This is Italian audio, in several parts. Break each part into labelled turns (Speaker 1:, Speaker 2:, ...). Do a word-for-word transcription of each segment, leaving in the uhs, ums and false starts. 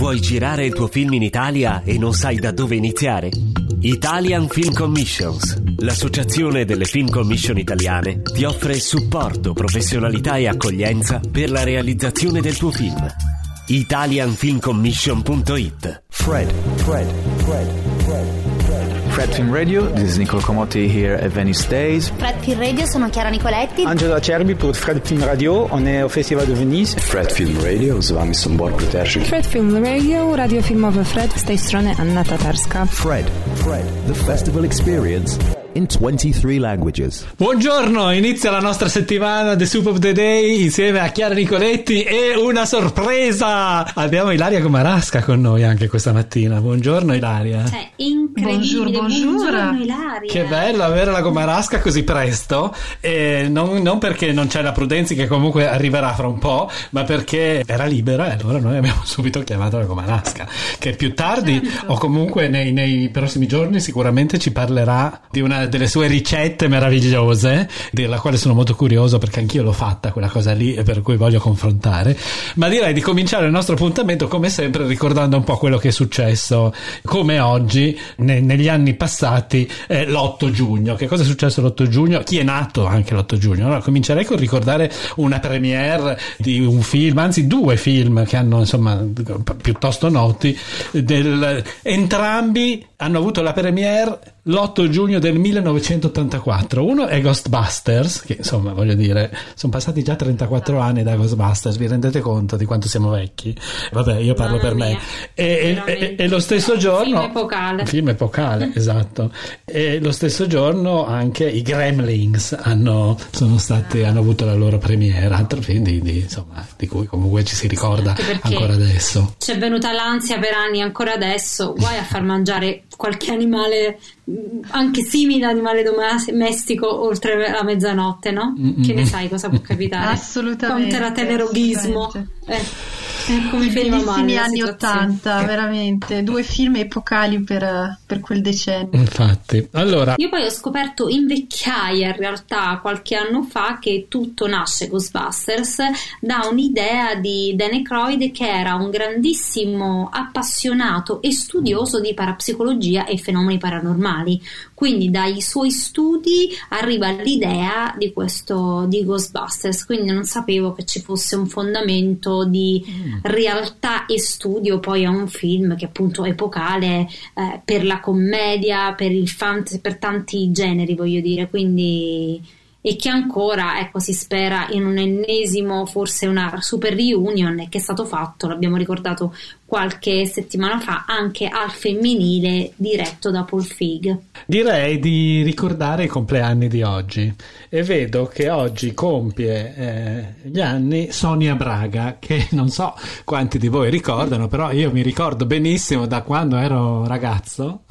Speaker 1: Vuoi girare il tuo film in Italia e non sai da dove iniziare? Italian Film Commissions, l'associazione delle film commission italiane, ti offre supporto, professionalità e accoglienza per la realizzazione del tuo film. italian film commission punto it.
Speaker 2: Fred, Fred, Fred, Fred, Fred. Fred Film Radio, this is Nicolo Comotti here at Venice Days.
Speaker 3: Fred Film Radio, sono Chiara Nicoletti.
Speaker 4: Angelo Acerbi pour Fred Film Radio, on est au Festival de Venise.
Speaker 5: Fred Film Radio, z wami są Borku Terzik.
Speaker 6: Fred Film Radio, radio filmowe Fred, z tej strony Anna Tatarska.
Speaker 7: Fred, Fred, the festival experience in twenty-three languages.
Speaker 8: Buongiorno, inizia la nostra settimana The Soup of the Day insieme a Chiara Nicoletti e una sorpresa! Abbiamo Ilaria Comarasca con noi anche questa mattina. Buongiorno Ilaria.
Speaker 3: Cioè, incredibile.
Speaker 6: Buongiorno, buongiorno
Speaker 3: Ilaria.
Speaker 8: Che bello avere la Comarasca così presto, e non, non perché non c'è la Prudenzi che comunque arriverà fra un po', ma perché era libera e allora noi abbiamo subito chiamato la Comarasca, che più tardi certo. o comunque nei, nei prossimi giorni sicuramente ci parlerà di una delle sue ricette meravigliose, della quale sono molto curioso perché anch'io l'ho fatta quella cosa lì e per cui voglio confrontare. Ma direi di cominciare il nostro appuntamento come sempre ricordando un po' quello che è successo come oggi ne, negli anni passati, eh, l'otto giugno. Che cosa è successo l'otto giugno? Chi è nato anche l'otto giugno? Allora comincerei con ricordare una premiere di un film, anzi due film che hanno insomma piuttosto noti, del, entrambi hanno avuto la premiere l'otto giugno del millenovecentottantaquattro. Uno è Ghostbusters, che insomma voglio dire sono passati già trentaquattro anni da Ghostbusters, vi rendete conto di quanto siamo vecchi? Vabbè, io parlo
Speaker 3: Mamma
Speaker 8: per
Speaker 3: mia.
Speaker 8: me e, e, e lo stesso giorno
Speaker 3: film epocale
Speaker 8: film epocale esatto, e lo stesso giorno anche i Gremlins hanno sono stati hanno avuto la loro premiere, altro film di, di, insomma, di cui comunque ci si ricorda ancora adesso.
Speaker 3: C'è venuta l'ansia per anni ancora adesso, guai a far mangiare qualche animale anche simile animale domestico oltre la mezzanotte, no? Mm-hmm. Che ne sai cosa può capitare?
Speaker 6: Assolutamente.
Speaker 3: Contrateleroghismo. Eh. Come
Speaker 6: bellissimi anni ottanta, veramente due film epocali per, per quel decennio.
Speaker 8: Infatti, allora
Speaker 3: io poi ho scoperto in vecchiaia in realtà qualche anno fa che tutto nasce Ghostbusters da un'idea di Dan Aykroyd, che era un grandissimo appassionato e studioso di parapsicologia e fenomeni paranormali. Quindi dai suoi studi arriva l'idea di questo di Ghostbusters, quindi non sapevo che ci fosse un fondamento di mm. realtà e studio poi a un film che appunto è epocale, eh, per la commedia, per il fantasy, per tanti generi voglio dire, quindi e che ancora ecco si spera in un ennesimo, forse una super reunion, che è stato fatto, l'abbiamo ricordato qualche settimana fa, anche al femminile diretto da Paul Feig.
Speaker 8: Direi di ricordare i compleanni di oggi e vedo che oggi compie eh, gli anni Sonia Braga, che non so quanti di voi ricordano, però io mi ricordo benissimo da quando ero ragazzo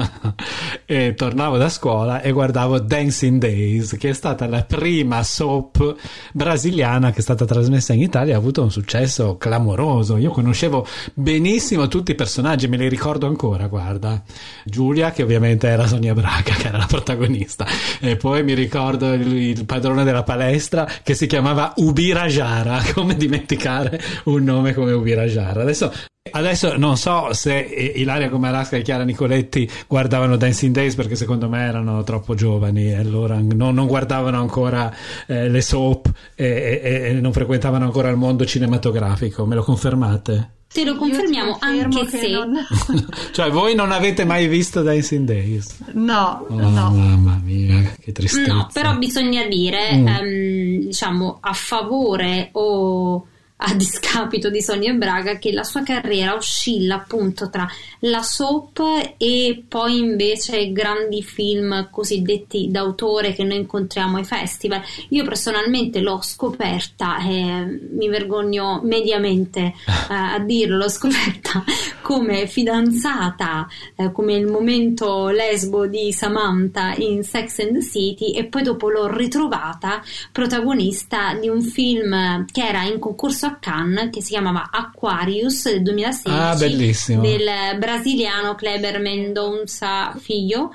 Speaker 8: e tornavo da scuola e guardavo Dancing Days, che è stata la prima soap brasiliana che è stata trasmessa in Italia, ha avuto un successo clamoroso. Io conoscevo benissimo tutti i personaggi, me li ricordo ancora, guarda, Giulia, che ovviamente era Sonia Braga, che era la protagonista, e poi mi ricordo il, il padrone della palestra che si chiamava Ubirajara, come dimenticare un nome come Ubirajara. Adesso Adesso non so se Ilaria Comarasca e Chiara Nicoletti guardavano Dancing Days, perché secondo me erano troppo giovani e allora non, non guardavano ancora eh, le soap e, e, e non frequentavano ancora il mondo cinematografico. Me lo confermate?
Speaker 3: Te lo confermiamo, anche se
Speaker 6: non...
Speaker 8: cioè voi non avete mai visto Dancing Days?
Speaker 6: No,
Speaker 8: oh,
Speaker 6: no.
Speaker 8: Mamma mia, che tristezza.
Speaker 3: No, però bisogna dire mm. ehm, diciamo a favore o a discapito di Sonia Braga che la sua carriera oscilla appunto tra la soap e poi invece grandi film cosiddetti d'autore che noi incontriamo ai festival. Io personalmente l'ho scoperta, eh, mi vergogno mediamente eh, a dirlo, l'ho scoperta come fidanzata, eh, come il momento lesbo di Samantha in Sex and the City, e poi dopo l'ho ritrovata protagonista di un film che era in concorso a Cannes, che si chiamava Aquarius del duemilasedici,
Speaker 8: ah, bellissimo,
Speaker 3: del brasiliano Kleber Mendonça Filho,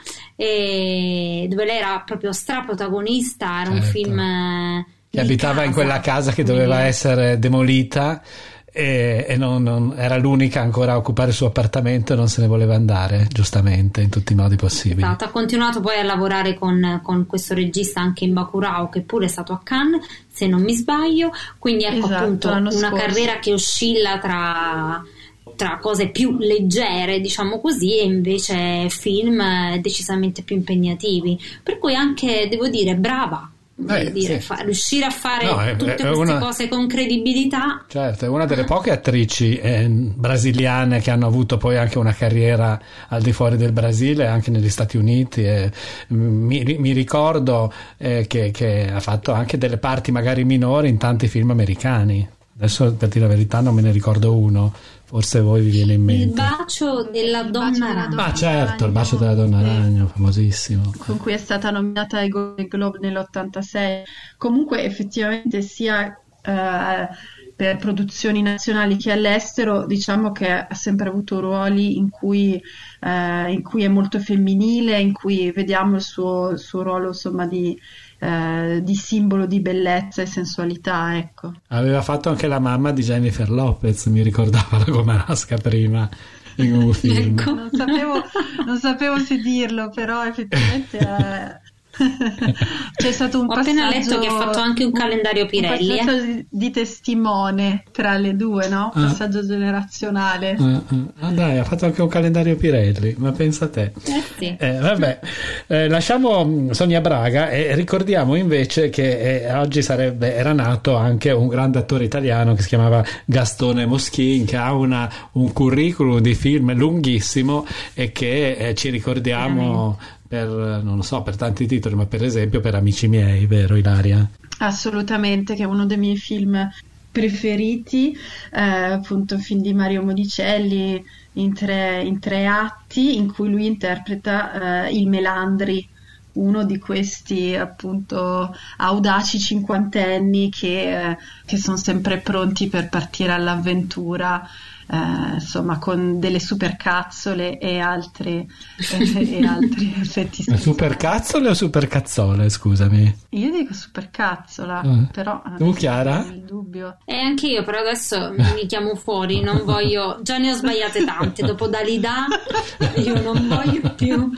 Speaker 3: e dove lei era proprio straprotagonista. Era certo. un film
Speaker 8: che abitava casa. in quella casa che doveva essere demolita, e, e non, non, era l'unica ancora a occupare il suo appartamento e non se ne voleva andare, giustamente, in tutti i modi possibili.
Speaker 3: Esatto, ha continuato poi a lavorare con, con questo regista anche in Bacurau, che pure è stato a Cannes, se non mi sbaglio, quindi ecco, esatto, appunto una scorso. carriera che oscilla tra tra cose più leggere, diciamo così, e invece film decisamente più impegnativi, per cui anche, devo dire, brava. Eh, dire, sì. fa, riuscire a fare no, è, tutte è queste una, cose con credibilità.
Speaker 8: Certo, è una delle poche attrici eh, brasiliane che hanno avuto poi anche una carriera al di fuori del Brasile, anche negli Stati Uniti, e mi, mi ricordo eh, che, che ha fatto anche delle parti magari minori in tanti film americani. Adesso, per dire la verità, non me ne ricordo uno, forse voi vi viene in mente.
Speaker 3: Il bacio della donna ragno.
Speaker 8: Ah, certo, il bacio della donna ragno, famosissimo.
Speaker 6: Con cui è stata nominata ai Golden Globe nell'ottantasei. Comunque, effettivamente, sia eh, per produzioni nazionali che all'estero, diciamo che ha sempre avuto ruoli in cui, eh, in cui è molto femminile, in cui vediamo il suo, il suo ruolo, insomma, di... Eh, di simbolo di bellezza e sensualità, ecco.
Speaker 8: Aveva fatto anche la mamma di Jennifer Lopez, mi ricordava la Gomarasca prima in un film.
Speaker 6: Ecco. non, sapevo, non sapevo se dirlo, però effettivamente eh, c'è stato un
Speaker 3: Ho
Speaker 6: passaggio,
Speaker 3: appena letto che ha fatto anche un calendario Pirelli,
Speaker 6: un passaggio
Speaker 3: eh?
Speaker 6: di, di testimone tra le due, no?
Speaker 8: Ah.
Speaker 6: Passaggio generazionale.
Speaker 8: Ah, ah, dai, ha fatto anche un calendario Pirelli, ma pensa a te.
Speaker 3: Eh sì.
Speaker 8: Eh, vabbè, eh, lasciamo Sonia Braga e ricordiamo invece che eh, oggi sarebbe era nato anche un grande attore italiano che si chiamava Gastone Moschin, che ha una, un curriculum di film lunghissimo e che eh, ci ricordiamo per, non lo so, per tanti titoli, ma per esempio per Amici miei, vero Ilaria?
Speaker 6: Assolutamente, che è uno dei miei film preferiti, eh, appunto un film di Mario Modicelli in tre, in tre atti, in cui lui interpreta eh, il Melandri, uno di questi appunto audaci cinquantenni che, eh, che sono sempre pronti per partire all'avventura, eh, insomma, con delle supercazzole e altri e, e altri effetti speciali.
Speaker 8: Supercazzole o supercazzole, scusami?
Speaker 6: Io dico supercazzola,
Speaker 8: eh.
Speaker 6: però
Speaker 8: tu Chiara?
Speaker 6: Il dubbio.
Speaker 3: E anche io, però adesso mi chiamo fuori, non voglio, già ne ho sbagliate tante, dopo Dalida io non voglio più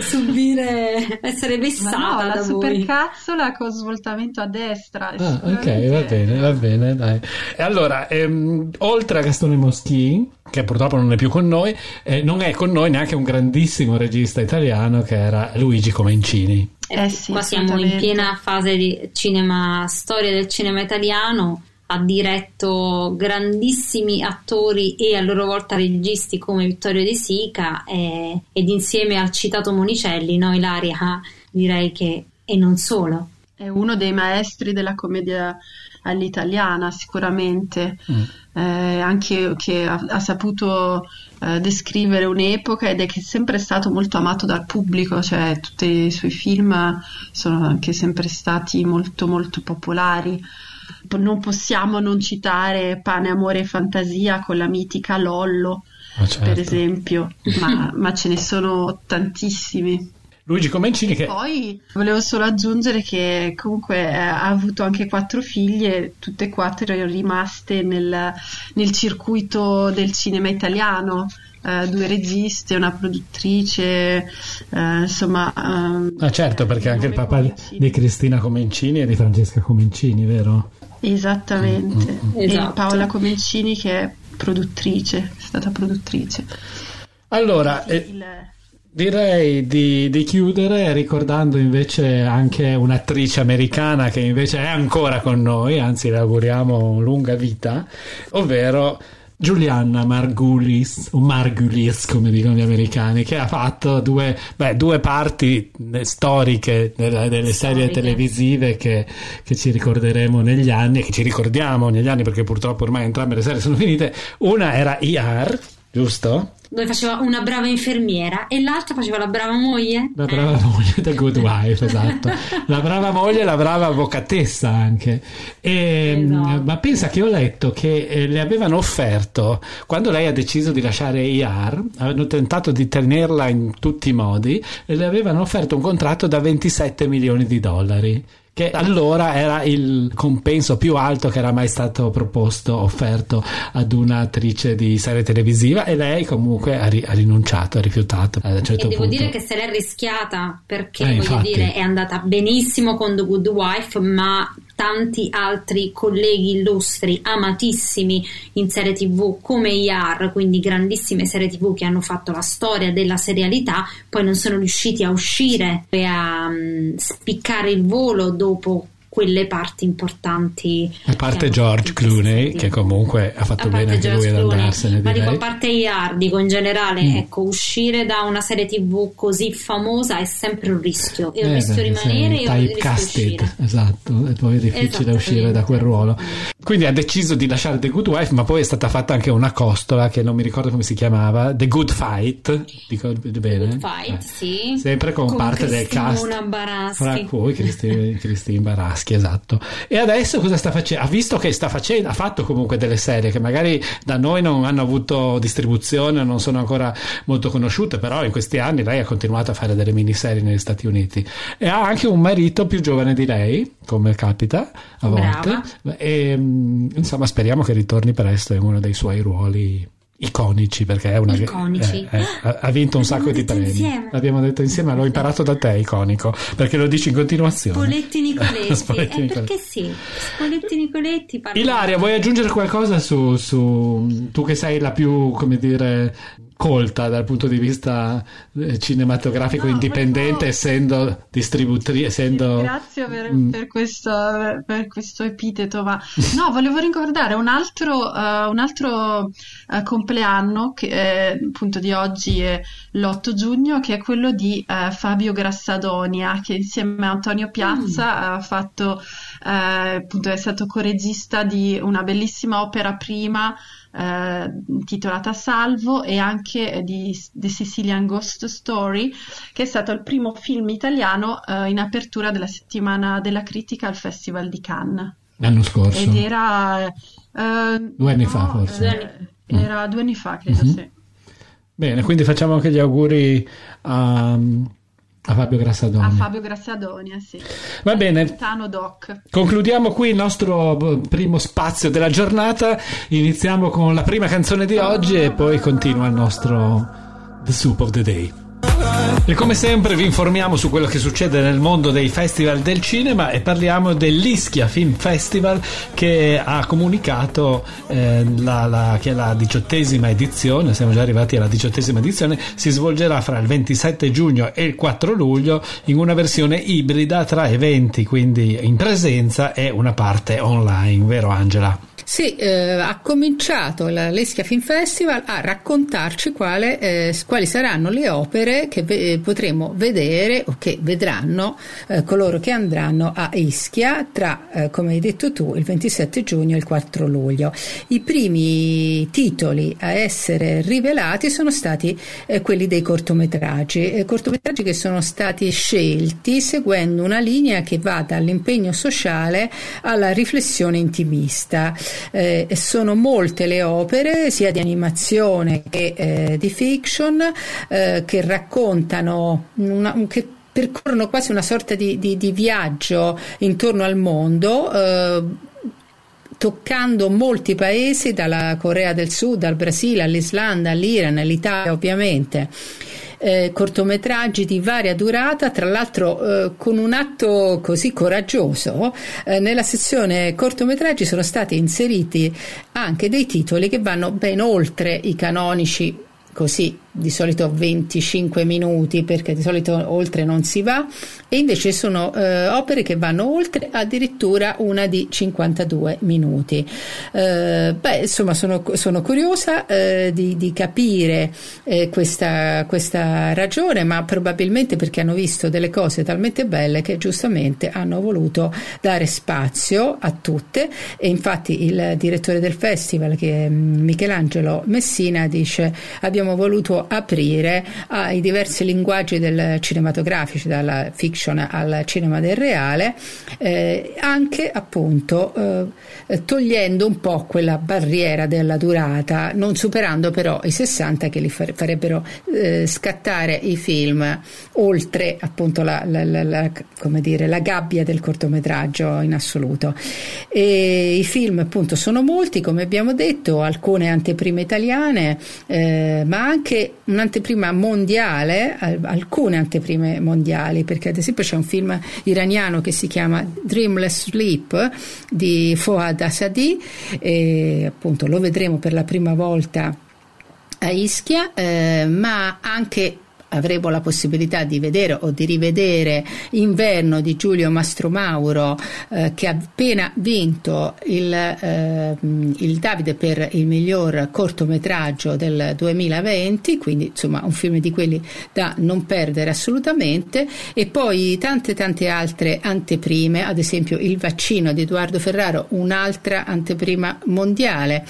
Speaker 3: subire, essere vessata
Speaker 6: Ma no,
Speaker 3: da
Speaker 6: la
Speaker 3: voi.
Speaker 6: supercazzola con svoltamento a destra.
Speaker 8: Ah, ok, va bene, va bene, dai. E allora, ehm, oltre a Gastone Moschin, che purtroppo non è più con noi, eh, non è con noi neanche un grandissimo regista italiano che era Luigi Comencini.
Speaker 6: Eh sì,
Speaker 3: qua siamo in piena fase di cinema, storia del cinema italiano. Ha diretto grandissimi attori e a loro volta registi come Vittorio De Sica, e, ed insieme al citato Monicelli, no Ilaria, direi che, e non solo.
Speaker 6: È uno dei maestri della commedia all'italiana, sicuramente. Mm. Eh, anche che ha, ha saputo eh, descrivere un'epoca, ed è che è sempre stato molto amato dal pubblico, cioè tutti i suoi film sono anche sempre stati molto molto popolari. Non possiamo non citare Pane, Amore e Fantasia con la mitica Lollo,
Speaker 8: ah, certo.
Speaker 6: per esempio, ma, ma ce ne sono tantissimi.
Speaker 8: Luigi Comencini che...
Speaker 6: Poi volevo solo aggiungere che comunque eh, ha avuto anche quattro figlie, tutte e quattro rimaste nel, nel circuito del cinema italiano, eh, due registi, una produttrice, eh, insomma... Um,
Speaker 8: ah certo, perché anche il papà Comencini. Di Cristina Comencini e di Francesca Comencini, vero?
Speaker 6: Esattamente,
Speaker 8: mm-hmm.
Speaker 6: e
Speaker 3: esatto.
Speaker 6: Paola Comencini che è produttrice, è stata produttrice.
Speaker 8: Allora...
Speaker 6: Sì,
Speaker 8: eh...
Speaker 6: il...
Speaker 8: Direi di, di chiudere ricordando invece anche un'attrice americana che invece è ancora con noi, anzi le auguriamo lunga vita, ovvero Julianna Margulies, o Margulies come dicono gli americani, che ha fatto due, beh, due parti storiche delle, delle serie storiche. televisive che, che ci ricorderemo negli anni, e che ci ricordiamo negli anni perché purtroppo ormai entrambe le serie sono finite. Una era E R, giusto?
Speaker 3: Dove faceva una brava infermiera e l'altra faceva la brava moglie.
Speaker 8: La brava eh. moglie del Good Wife, esatto. La brava moglie e la brava avvocatessa anche. E, esatto. Ma pensa che ho letto che eh, le avevano offerto, quando lei ha deciso di lasciare E R, avevano tentato di tenerla in tutti i modi, e le avevano offerto un contratto da ventisette milioni di dollari. che allora era il compenso più alto che era mai stato proposto, offerto ad un'attrice di serie televisiva, e lei comunque ha, ri- ha rinunciato, ha rifiutato a un certo
Speaker 3: e devo
Speaker 8: punto.
Speaker 3: dire che se l'è rischiata, perché
Speaker 8: Eh,
Speaker 3: voglio
Speaker 8: infatti.
Speaker 3: dire è andata benissimo con The Good Wife, ma tanti altri colleghi illustri, amatissimi in serie tv come I R, quindi grandissime serie tv che hanno fatto la storia della serialità, poi non sono riusciti a uscire e a um, spiccare il volo dopo quelle parti importanti.
Speaker 8: A parte George Clooney, che comunque ha fatto bene anche lui ad andarsene,
Speaker 3: ma
Speaker 8: direi.
Speaker 3: dico, a parte I R, dico in generale,
Speaker 8: Mm.
Speaker 3: ecco, uscire da una serie tv così famosa è sempre un rischio, e un
Speaker 8: Eh,
Speaker 3: rischio
Speaker 8: beh,
Speaker 3: rimanere
Speaker 8: sei
Speaker 3: e un rischio
Speaker 8: typecasted,
Speaker 3: uscire.
Speaker 8: esatto, e poi è difficile uscire da quel ruolo. Quindi ha deciso di lasciare The Good Wife, ma poi è stata fatta anche una costola che non mi ricordo come si chiamava, The Good Fight, dico bene?
Speaker 3: Good Fight,
Speaker 8: Eh.
Speaker 3: sì.
Speaker 8: Sempre con,
Speaker 3: Con
Speaker 8: parte del cast,
Speaker 3: Cristina Baraschi.
Speaker 8: fra cui Christine, Christine Baraschi, esatto. E adesso cosa sta facendo? Ha visto che sta facendo, ha fatto comunque delle serie che magari da noi non hanno avuto distribuzione, non sono ancora molto conosciute, però in questi anni lei ha continuato a fare delle miniserie negli Stati Uniti, e ha anche un marito più giovane di lei, come capita a volte.
Speaker 3: Brava.
Speaker 8: E insomma, speriamo che ritorni presto in uno dei suoi ruoli iconici, perché è una
Speaker 3: Iconici.
Speaker 8: eh, eh, ha- ha vinto un sacco di
Speaker 3: detto
Speaker 8: premi.
Speaker 3: insieme.
Speaker 8: L'abbiamo detto insieme, l'ho imparato da te, iconico, perché lo dici in continuazione.
Speaker 3: Spoletti Nicoletti,
Speaker 8: Spoletti
Speaker 3: eh,
Speaker 8: Nicoletti.
Speaker 3: perché sì, Spoletti Nicoletti parla-
Speaker 8: Ilaria, vuoi aggiungere qualcosa su, su tu che sei la più, come dire, colta dal punto di vista eh, cinematografico,
Speaker 6: No,
Speaker 8: indipendente,
Speaker 6: volevo-
Speaker 8: essendo distributrice, essendo
Speaker 6: Grazie per,
Speaker 8: Mm.
Speaker 6: per questo, per questo epiteto, ma no, volevo ricordare un altro, eh, un altro eh, compleanno che è, appunto di oggi è l'otto giugno, che è quello di eh, Fabio Grassadonia, che insieme a Antonio Piazza ha fatto, eh, appunto è stato coregista di una bellissima opera prima eh, intitolata Salvo, e anche di The Sicilian Ghost Story, che è stato il primo film italiano eh, in apertura della settimana della critica al Festival di Cannes.
Speaker 8: l'anno scorso.
Speaker 6: Ed era eh,
Speaker 8: Due anni
Speaker 6: no,
Speaker 8: fa, forse.
Speaker 6: eh, era due anni fa, credo,
Speaker 8: Mhm.
Speaker 6: sì.
Speaker 8: Bene, quindi facciamo anche gli auguri a, a Fabio Grassadonia.
Speaker 6: A Fabio Grassadonia, sì.
Speaker 8: Va bene.
Speaker 6: Tano Doc.
Speaker 8: Concludiamo qui il nostro b- primo spazio della giornata. Iniziamo con la prima canzone di oggi e poi continua il nostro The Soup of the Day. E come sempre vi informiamo su quello che succede nel mondo dei festival del cinema, e parliamo dell'Ischia Film Festival, che ha comunicato eh, la, la, che la diciottesima edizione, siamo già arrivati alla diciottesima edizione, si svolgerà fra il ventisette giugno e il quattro luglio in una versione ibrida tra eventi, quindi in presenza, e una parte online, vero Angela?
Speaker 9: Sì, eh, ha cominciato la l'Ischia Film Festival a raccontarci quale, eh, quali saranno le opere che ve- potremo vedere o che vedranno eh, coloro che andranno a Ischia tra, eh, come hai detto tu, il ventisette giugno e il quattro luglio. I primi titoli a essere rivelati sono stati eh, quelli dei cortometraggi, eh, cortometraggi che sono stati scelti seguendo una linea che va dall'impegno sociale alla riflessione intimista. Eh, sono molte le opere sia di animazione che eh, di fiction eh, che raccontano una, un, che percorrono quasi una sorta di, di, di viaggio intorno al mondo, eh, toccando molti paesi, dalla Corea del Sud al Brasile, all'Islanda, all'Iran, all'Italia ovviamente. Eh, cortometraggi di varia durata, tra l'altro eh, con un atto così coraggioso, eh, nella sezione cortometraggi sono stati inseriti anche dei titoli che vanno ben oltre i canonici, così di solito venticinque minuti, perché di solito oltre non si va, e invece sono eh, opere che vanno oltre, addirittura una di cinquantadue minuti. Eh, beh, insomma, sono, sono curiosa eh, di, di capire eh, questa, questa ragione, ma probabilmente perché hanno visto delle cose talmente belle che giustamente hanno voluto dare spazio a tutte, e infatti il direttore del festival, che è Michelangelo Messina, dice: abbiamo abbiamo voluto aprire ai diversi linguaggi del cinematografici, dalla fiction al cinema del reale, eh, anche appunto eh, togliendo un po' quella barriera della durata, non superando però i sessanta che li farebbero eh, scattare i film oltre appunto la, la, la, la, come dire, la gabbia del cortometraggio in assoluto. E i film appunto sono molti, come abbiamo detto, alcune anteprime italiane, eh, ma anche un'anteprima mondiale, alcune anteprime mondiali, perché ad esempio c'è un film iraniano che si chiama Dreamless Sleep di Fouad Asadi, e appunto lo vedremo per la prima volta a Ischia, eh, ma anche avremo la possibilità di vedere o di rivedere Inverno di Giulio Mastromauro, eh, che ha appena vinto il, eh, il Davide per il miglior cortometraggio del duemilaventi, quindi insomma un film di quelli da non perdere assolutamente. E poi tante tante altre anteprime, ad esempio Il vaccino di Edoardo Ferraro, un'altra anteprima mondiale.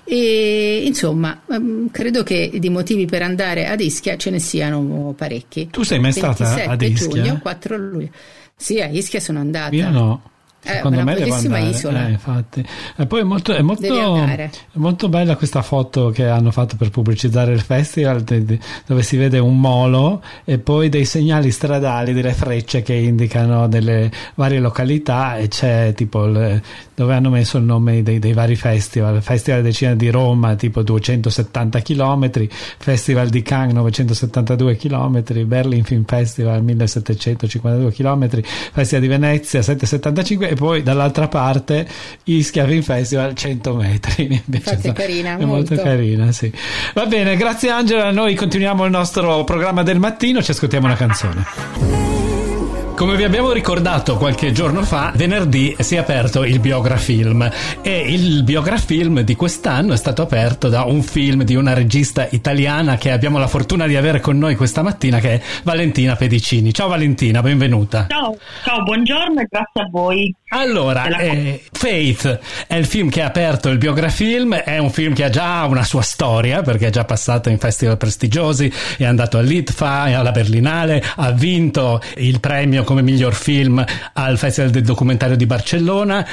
Speaker 9: E insomma credo che di motivi per andare ad Ischia ce ne siano parecchi.
Speaker 8: Tu sei mai stata ad Ischia?
Speaker 9: Giugno, quattro luglio. Sì, a Ischia sono andata.
Speaker 8: Io no.
Speaker 9: Secondo
Speaker 8: eh,
Speaker 9: me devo andare. Isola.
Speaker 8: Eh, infatti. E poi è molto, è, molto, è molto bella questa foto che hanno fatto per pubblicizzare il festival, de, de, dove si vede un molo e poi dei segnali stradali, delle frecce che indicano delle varie località, e c'è tipo il, dove hanno messo il nome dei, dei vari festival: Festival del Cinema di Roma tipo duecentosettanta chilometri, Festival di Cannes novecentosettantadue chilometri, Berlin Film Festival millesettecentocinquantadue chilometri, Festival di Venezia settecentosettantacinque, e poi dall'altra parte Ischia Film Festival cento metri.
Speaker 9: Infatti è carina,
Speaker 8: è molto. molto carina, sì. Va bene, grazie Angela, noi continuiamo il nostro programma del mattino, ci ascoltiamo una canzone. Come vi abbiamo ricordato qualche giorno fa, venerdì si è aperto il Biografilm, e il Biografilm di quest'anno è stato aperto da un film di una regista italiana che abbiamo la fortuna di avere con noi questa mattina, che è Valentina Pedicini. Ciao Valentina, benvenuta.
Speaker 10: Ciao, ciao, buongiorno e grazie a voi.
Speaker 8: Allora, eh, Faith è il film che ha aperto il Biografilm, è un film che ha già una sua storia, perché è già passato in festival prestigiosi, è andato all'I T F A, alla Berlinale, ha vinto il premio come miglior film al Festival del Documentario di Barcellona,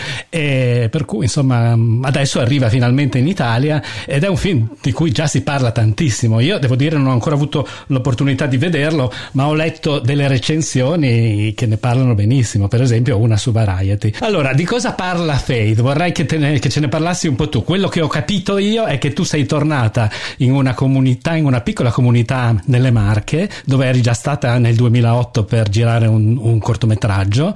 Speaker 8: e per cui insomma adesso arriva finalmente in Italia, ed è un film di cui già si parla tantissimo. Io devo dire non ho ancora avuto l'opportunità di vederlo, ma ho letto delle recensioni che ne parlano benissimo, per esempio una su Variety. Allora, di cosa parla Faith? Vorrei che, te ne, che ce ne parlassi un po' tu. Quello che ho capito io è che tu sei tornata in una comunità, in una piccola comunità nelle Marche, dove eri già stata nel duemilaotto per girare un, un cortometraggio,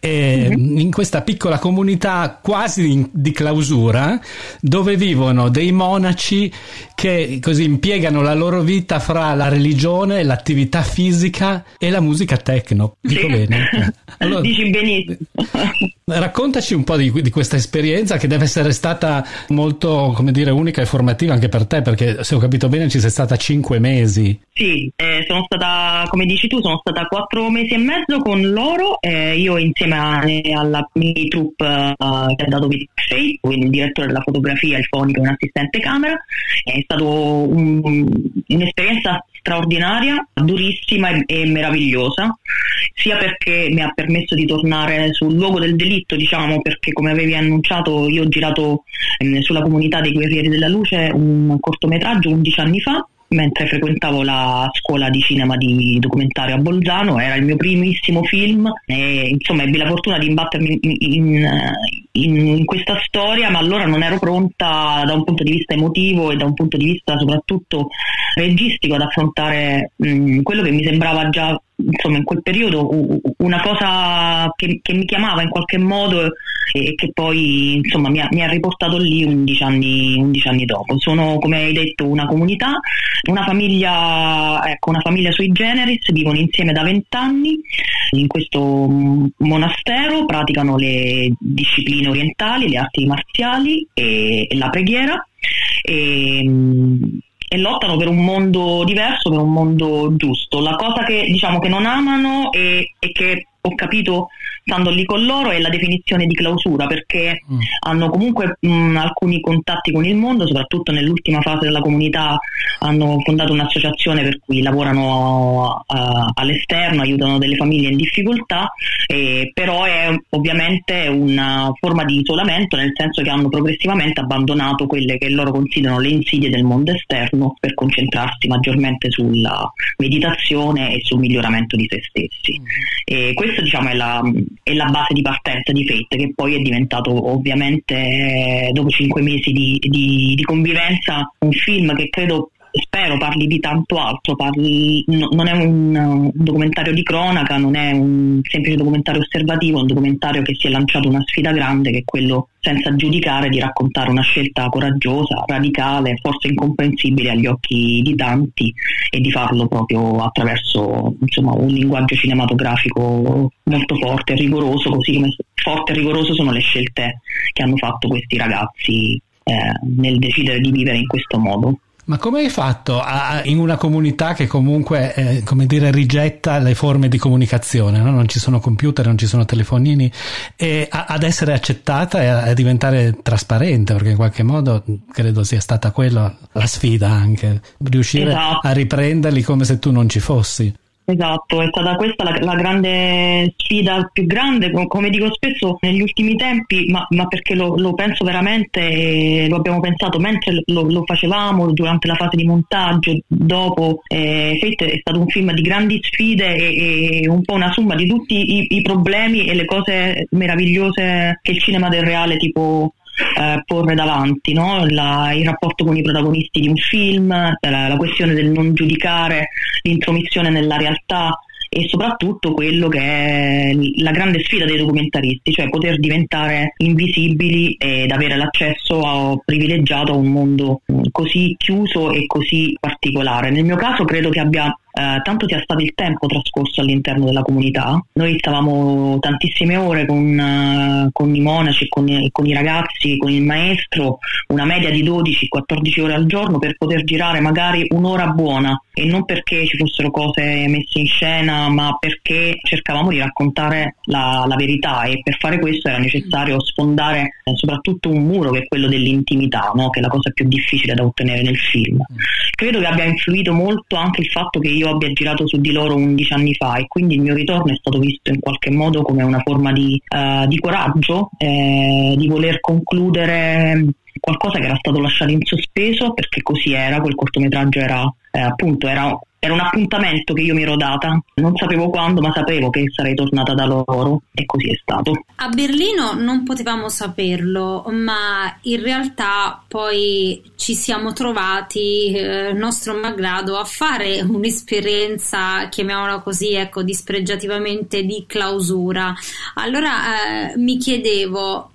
Speaker 8: e mm-hmm. in questa piccola comunità quasi in, di clausura, dove vivono dei monaci che così impiegano la loro vita fra la religione, l'attività fisica e la musica techno. Dico sì. bene? Allora,
Speaker 10: dici benissimo.
Speaker 8: Raccontaci un po' di, di questa esperienza, che deve essere stata molto, come dire, unica e formativa anche per te, perché se ho capito bene ci sei stata cinque mesi.
Speaker 10: Sì, eh, sono stata, come dici tu, sono stata quattro mesi e mezzo con loro, eh, io insieme a, alla mini troupe uh, che ha dato vita a Faith, quindi il direttore della fotografia, il fonico e un assistente camera. È stato un, un'esperienza straordinaria, durissima e, e meravigliosa, sia perché mi ha permesso di tornare sul luogo del delitto, diciamo, perché come avevi annunciato io ho girato ehm, sulla comunità dei Guerrieri della Luce un cortometraggio undici anni fa, mentre frequentavo la scuola di cinema di documentario a Bolzano. Era il mio primissimo film e insomma ebbi la fortuna di imbattermi in, in, in, in questa storia, ma allora non ero pronta da un punto di vista emotivo e da un punto di vista soprattutto registico ad affrontare mh, quello che mi sembrava già, insomma, in quel periodo una cosa che, che mi chiamava in qualche modo e che poi insomma mi ha, mi ha riportato lì undici anni, undici anni dopo. Sono, come hai detto, una comunità, una famiglia, ecco, una famiglia sui generis, vivono insieme da vent'anni in questo monastero, praticano le discipline orientali, le arti marziali e, e la preghiera, e, e lottano per un mondo diverso, per un mondo giusto. La cosa che diciamo che non amano e, e che ho capito stando lì con loro, è la definizione di clausura, perché mm. hanno comunque mh, alcuni contatti con il mondo, soprattutto nell'ultima fase della comunità hanno fondato un'associazione per cui lavorano uh, all'esterno, aiutano delle famiglie in difficoltà, eh, però è ovviamente una forma di isolamento, nel senso che hanno progressivamente abbandonato quelle che loro considerano le insidie del mondo esterno per concentrarsi maggiormente sulla meditazione e sul miglioramento di se stessi. Mm. E questa, diciamo, è la, è la base di partenza di Fate, che poi è diventato ovviamente, dopo cinque mesi di, di, di convivenza, un film che credo, spero parli di tanto altro, parli, no, non è un, un documentario di cronaca, non è un semplice documentario osservativo, è un documentario che si è lanciato una sfida grande, che è quello, senza giudicare, di raccontare una scelta coraggiosa, radicale, forse incomprensibile agli occhi di tanti, e di farlo proprio attraverso, insomma, un linguaggio cinematografico molto forte e rigoroso, così come forte e rigoroso sono le scelte che hanno fatto questi ragazzi eh, nel decidere di vivere in questo modo.
Speaker 8: Ma come hai fatto a, in una comunità che comunque eh, come dire rigetta le forme di comunicazione, no? Non ci sono computer, non ci sono telefonini, e a, ad essere accettata e a, a diventare trasparente, perché in qualche modo credo sia stata quella la sfida, anche riuscire esatto. a riprenderli come se tu non ci fossi.
Speaker 10: Esatto, è stata questa la, la grande sfida più grande, come dico spesso negli ultimi tempi, ma, ma perché lo, lo penso veramente, e lo abbiamo pensato mentre lo, lo facevamo, durante la fase di montaggio, dopo. eh, Fate è stato un film di grandi sfide e, e un po' una somma di tutti i, i problemi e le cose meravigliose che il cinema del reale tipo Eh, porre davanti, no? La, il rapporto con i protagonisti di un film, la, la questione del non giudicare, l'intromissione nella realtà, e soprattutto quello che è la grande sfida dei documentaristi, cioè poter diventare invisibili ed avere l'accesso a, privilegiato a un mondo così chiuso e così particolare. Nel mio caso credo che abbia Uh, tanto sia stato il tempo trascorso all'interno della comunità. Noi stavamo tantissime ore con, uh, con i monaci, con, con i ragazzi, con il maestro, una media di dodici quattordici ore al giorno, per poter girare magari un'ora buona, e non perché ci fossero cose messe in scena, ma perché cercavamo di raccontare la, la verità, e per fare questo era necessario sfondare eh, soprattutto un muro, che è quello dell'intimità, no? Che è la cosa più difficile da ottenere nel film. Credo che abbia influito molto anche il fatto che io abbia girato su di loro undici anni fa, e quindi il mio ritorno è stato visto in qualche modo come una forma di, uh, di coraggio, eh, di voler concludere qualcosa che era stato lasciato in sospeso, perché così era. Quel cortometraggio era eh, appunto era Era un appuntamento che io mi ero data, non sapevo quando, ma sapevo che sarei tornata da loro, e così è stato.
Speaker 3: A Berlino non potevamo saperlo, ma in realtà poi ci siamo trovati, eh, nostro malgrado, a fare un'esperienza, chiamiamola così, ecco, dispregiativamente di clausura. Allora eh, mi chiedevo,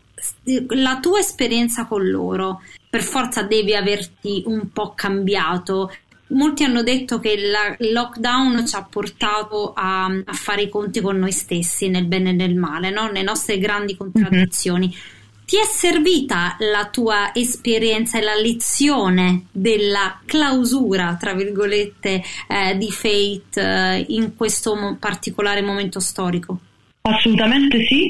Speaker 3: la tua esperienza con loro per forza devi averti un po' cambiato. Molti hanno detto che la, il lockdown ci ha portato a, a fare i conti con noi stessi, nel bene e nel male, no? Le nostre grandi contraddizioni. Mm-hmm. Ti è servita la tua esperienza e la lezione della clausura, tra virgolette, eh, di Fate eh, in questo mo- particolare momento storico?
Speaker 10: Assolutamente sì.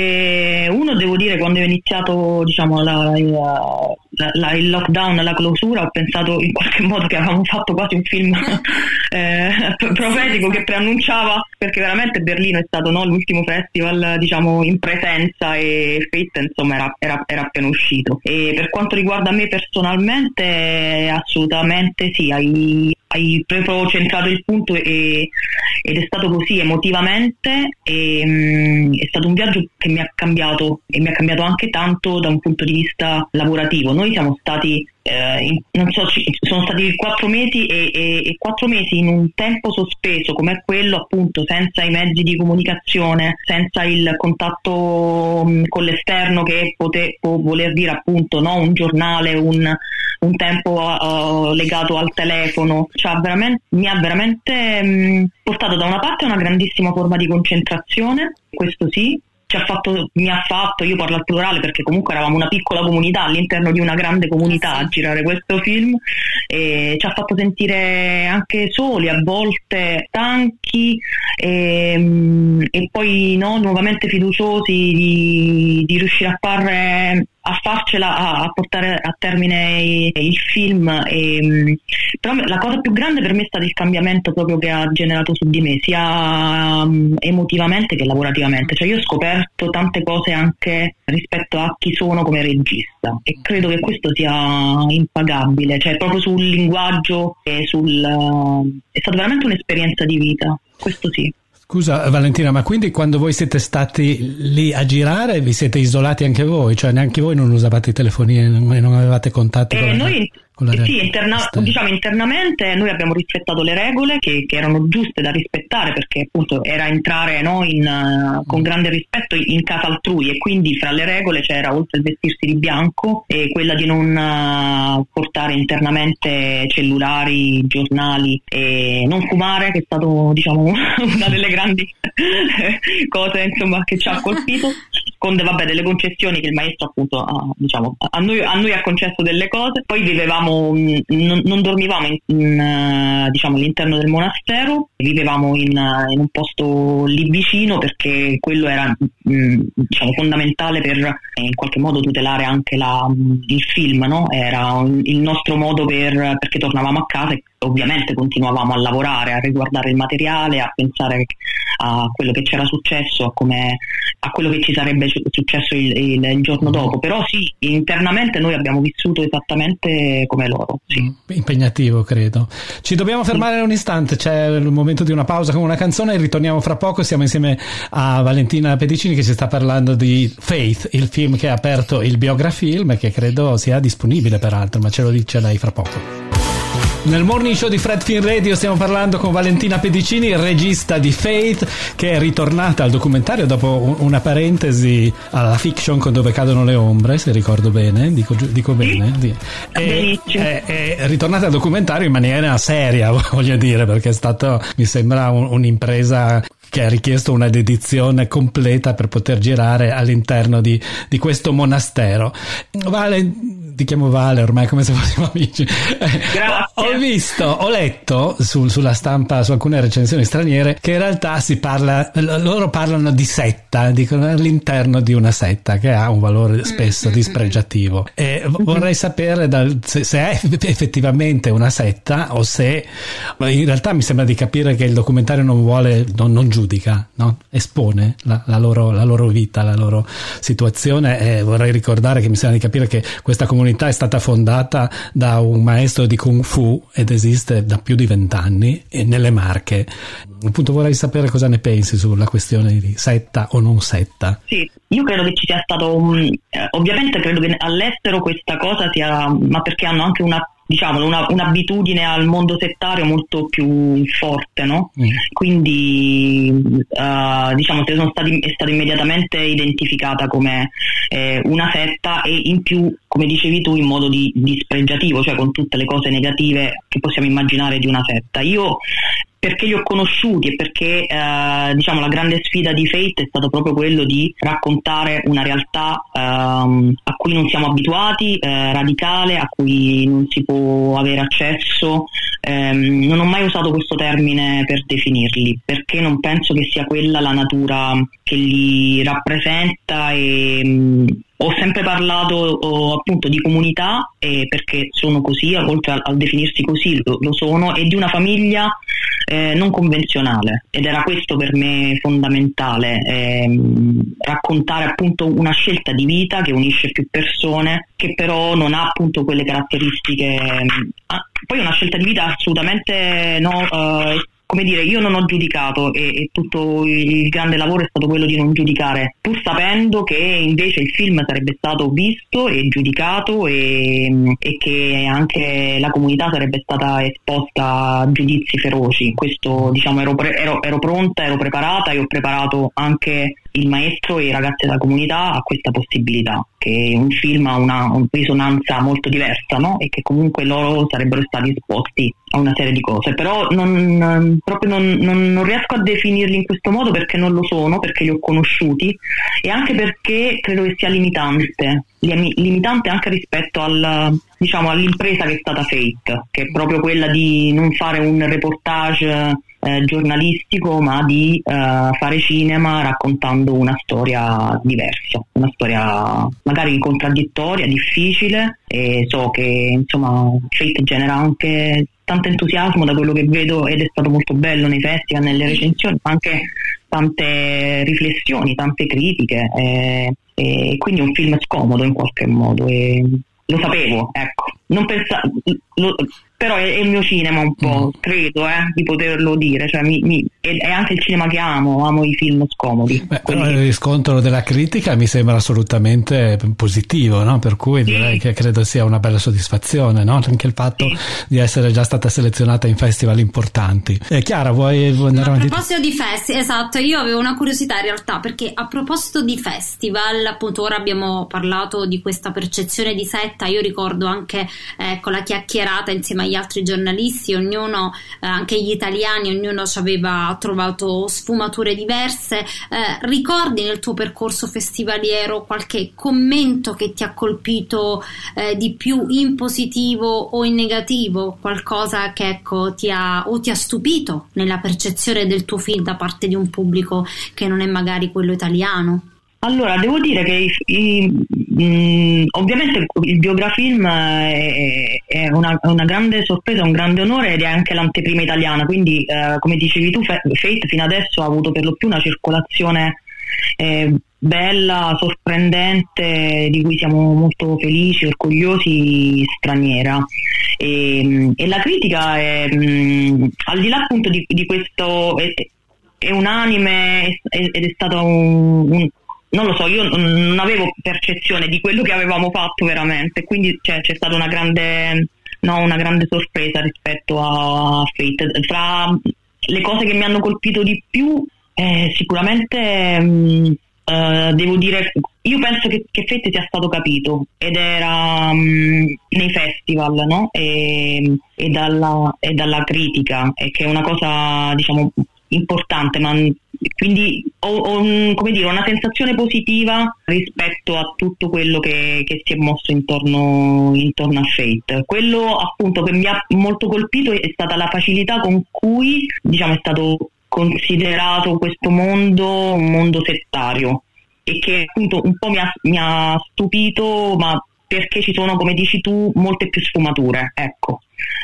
Speaker 10: E uno, devo dire, quando ho iniziato, diciamo, la, la, la, il lockdown, la clausura, ho pensato in qualche modo che avevamo fatto quasi un film eh, profetico che preannunciava, perché veramente Berlino è stato, no, l'ultimo festival, diciamo, in presenza, e Fate insomma era, era, era appena uscito. E per quanto riguarda me personalmente, assolutamente sì, hai hai proprio centrato il punto, e, ed è stato così emotivamente, e, mh, è stato un viaggio che mi ha cambiato, e mi ha cambiato anche tanto da un punto di vista lavorativo. Noi siamo stati eh, in, non so, ci, sono stati quattro mesi e, e, e quattro mesi in un tempo sospeso come quello, appunto, senza i mezzi di comunicazione, senza il contatto mh, con l'esterno, che pote, può voler dire, appunto, no, un giornale, un, un tempo uh, legato al telefono. Cioè, veramente, mi ha veramente mh, portato da una parte a una grandissima forma di concentrazione, questo sì, ci ha fatto, mi ha fatto, io parlo al plurale perché comunque eravamo una piccola comunità all'interno di una grande comunità a girare questo film, e ci ha fatto sentire anche soli, a volte stanchi, e, e poi no, nuovamente fiduciosi di, di riuscire a fare a farcela, a, a portare a termine il, il film. E, però la cosa più grande per me è stato il cambiamento proprio che ha generato su di me, sia um, emotivamente che lavorativamente. Cioè io ho scoperto tante cose anche rispetto a chi sono come regista, e credo che questo sia impagabile, cioè proprio sul linguaggio e sul uh, è stata veramente un'esperienza di vita, questo sì.
Speaker 8: Scusa Valentina, ma quindi quando voi siete stati lì a girare vi siete isolati anche voi? Cioè neanche voi non usavate i telefonini, non avevate contatti
Speaker 10: eh,
Speaker 8: con la,
Speaker 10: noi,
Speaker 8: con la
Speaker 10: sì, interna- diciamo internamente noi abbiamo rispettato le regole che, che erano giuste da rispettare, perché appunto era entrare no, in, uh, con grande rispetto in casa altrui, e quindi fra le regole c'era, oltre il vestirsi di bianco, e quella di non uh, portare internamente cellulari, giornali, e non fumare, che è stato diciamo una delle grandi cose insomma che ci ha colpito, con de, vabbè, delle concessioni che il maestro appunto ha, diciamo, a, noi, a noi ha concesso delle cose. Poi vivevamo, non, non dormivamo in, in, diciamo, all'interno del monastero, vivevamo in, in un posto lì vicino, perché quello era diciamo fondamentale per in qualche modo tutelare anche la, il film, no? Era il nostro modo per, perché tornavamo a casa e ovviamente continuavamo a lavorare, a riguardare il materiale, a pensare a quello che c'era successo, a, come, a quello che ci sarebbe successo il, il, il giorno dopo. Però sì, internamente noi abbiamo vissuto esattamente come loro. Sì.
Speaker 8: Impegnativo, credo. Ci dobbiamo fermare sì. un istante, c'è il momento di una pausa con una canzone e ritorniamo fra poco. Siamo insieme a Valentina Pedicini che ci sta parlando di Faith, il film che ha aperto il Biografilm e che credo sia disponibile peraltro, ma ce lo dice lei fra poco. Nel Morning Show di Fred Film Radio stiamo parlando con Valentina Pedicini, regista di Faith, che è ritornata al documentario dopo una parentesi alla fiction con Dove cadono le ombre, se ricordo bene, dico, dico bene. È, è, è ritornata al documentario in maniera seria, voglio dire, perché è stato, mi sembra, un, un'impresa che ha richiesto una dedizione completa per poter girare all'interno di, di questo monastero. Vale, ti chiamo Vale ormai come se fossimo amici.
Speaker 10: Grazie.
Speaker 8: Ho visto, ho letto su, sulla stampa, su alcune recensioni straniere, che in realtà si parla, loro parlano di setta, dicono all'interno di una setta che ha un valore spesso dispregiativo. E vorrei sapere dal, se, se è effettivamente una setta o se in realtà mi sembra di capire che il documentario non vuole, non, non giudica, no? Espone la, la, loro, la loro vita, la loro situazione. E vorrei ricordare che mi sembra di capire che questa comunità è stata fondata da un maestro di Kung Fu ed esiste da più di vent'anni e nelle Marche. Appunto vorrei sapere cosa ne pensi sulla questione di setta o non setta.
Speaker 10: Sì, io credo che ci sia stato un, eh, ovviamente credo che all'estero questa cosa sia, ma perché hanno anche una diciamo una, un'abitudine al mondo settario molto più forte, no? Mm. Quindi uh, diciamo che sono stati, è stata immediatamente identificata come eh, una setta, e in più, come dicevi tu, in modo di, dispregiativo, cioè con tutte le cose negative che possiamo immaginare di una setta. Io perché li ho conosciuti e perché eh, diciamo la grande sfida di Faith è stato proprio quello di raccontare una realtà ehm, a cui non siamo abituati, eh, radicale, a cui non si può avere accesso. Ehm, non ho mai usato questo termine per definirli, perché non penso che sia quella la natura che li rappresenta, e mh, ho sempre parlato oh, appunto di comunità, eh, perché sono così, oltre al, al definirsi così lo, lo sono, e di una famiglia eh, non convenzionale, ed era questo per me fondamentale, ehm, raccontare appunto una scelta di vita che unisce più persone, che però non ha appunto quelle caratteristiche. Ah, poi una scelta di vita assolutamente no, eh, come dire, io non ho giudicato, e, e tutto il grande lavoro è stato quello di non giudicare, pur sapendo che invece il film sarebbe stato visto e giudicato, e, e che anche la comunità sarebbe stata esposta a giudizi feroci. Questo diciamo ero, pre- ero, ero pronta, ero preparata, e ho preparato anche il maestro e i ragazzi della comunità a questa possibilità, che un film ha una, una risonanza molto diversa, no? E che comunque loro sarebbero stati esposti a una serie di cose, però non, proprio non, non, non riesco a definirli in questo modo perché non lo sono, perché li ho conosciuti e anche perché credo che sia limitante, limitante anche rispetto al, diciamo, all'impresa che è stata Fate, che è proprio quella di non fare un reportage Eh, giornalistico, ma di eh, fare cinema raccontando una storia diversa, una storia magari contraddittoria, difficile, e so che insomma Fate genera anche tanto entusiasmo da quello che vedo ed è stato molto bello nei festival, nelle recensioni, anche tante riflessioni, tante critiche, e, e quindi è un film scomodo in qualche modo, e lo sapevo, ecco, non pensavo, lo, però è, è il mio cinema un po', mm. credo eh, di poterlo dire, cioè mi, mi, è, è anche il cinema che amo, amo i film scomodi.
Speaker 8: Beh, però il riscontro della critica mi sembra assolutamente positivo, no? Per cui sì. direi che credo sia una bella soddisfazione, no? Anche il fatto sì. di essere già stata selezionata in festival importanti. Eh, Chiara, vuoi, vuoi andare avanti?
Speaker 3: A proposito di festival, esatto, io avevo una curiosità in realtà, perché a proposito di festival, appunto ora abbiamo parlato di questa percezione di setta, io ricordo anche ecco, la chiacchierata insieme agli altri giornalisti, ognuno, eh, anche gli italiani, ognuno ci aveva trovato sfumature diverse. Eh, ricordi nel tuo percorso festivaliero qualche commento che ti ha colpito eh, di più in positivo o in negativo, qualcosa che ecco ti ha o ti ha stupito nella percezione del tuo film da parte di un pubblico che non è magari quello italiano?
Speaker 10: Allora, devo dire che i, mh, ovviamente il Biografilm è, è una, una grande sorpresa, un grande onore, ed è anche l'anteprima italiana, quindi eh, come dicevi tu, Fate fino adesso ha avuto per lo più una circolazione eh, bella, sorprendente, di cui siamo molto felici, orgogliosi, straniera, e, e la critica è, mh, al di là appunto di, di questo, è, è unanime ed è stato un, un non lo so, io non avevo percezione di quello che avevamo fatto veramente, quindi cioè, c'è stata una grande, no, una grande sorpresa rispetto a Fate. Fra le cose che mi hanno colpito di più, eh, sicuramente mh, eh, devo dire, io penso che, che Fate sia stato capito, ed era mh, nei festival, no? E, e, dalla, e dalla critica, e che è una cosa, diciamo, importante, ma quindi ho, ho come dire, una sensazione positiva rispetto a tutto quello che, che si è mosso intorno, intorno a Fate. Quello appunto che mi ha molto colpito è stata la facilità con cui, diciamo, è stato considerato questo mondo un mondo settario, e che appunto un po' mi ha, mi ha stupito, ma perché ci sono, come dici tu, molte più sfumature, ecco,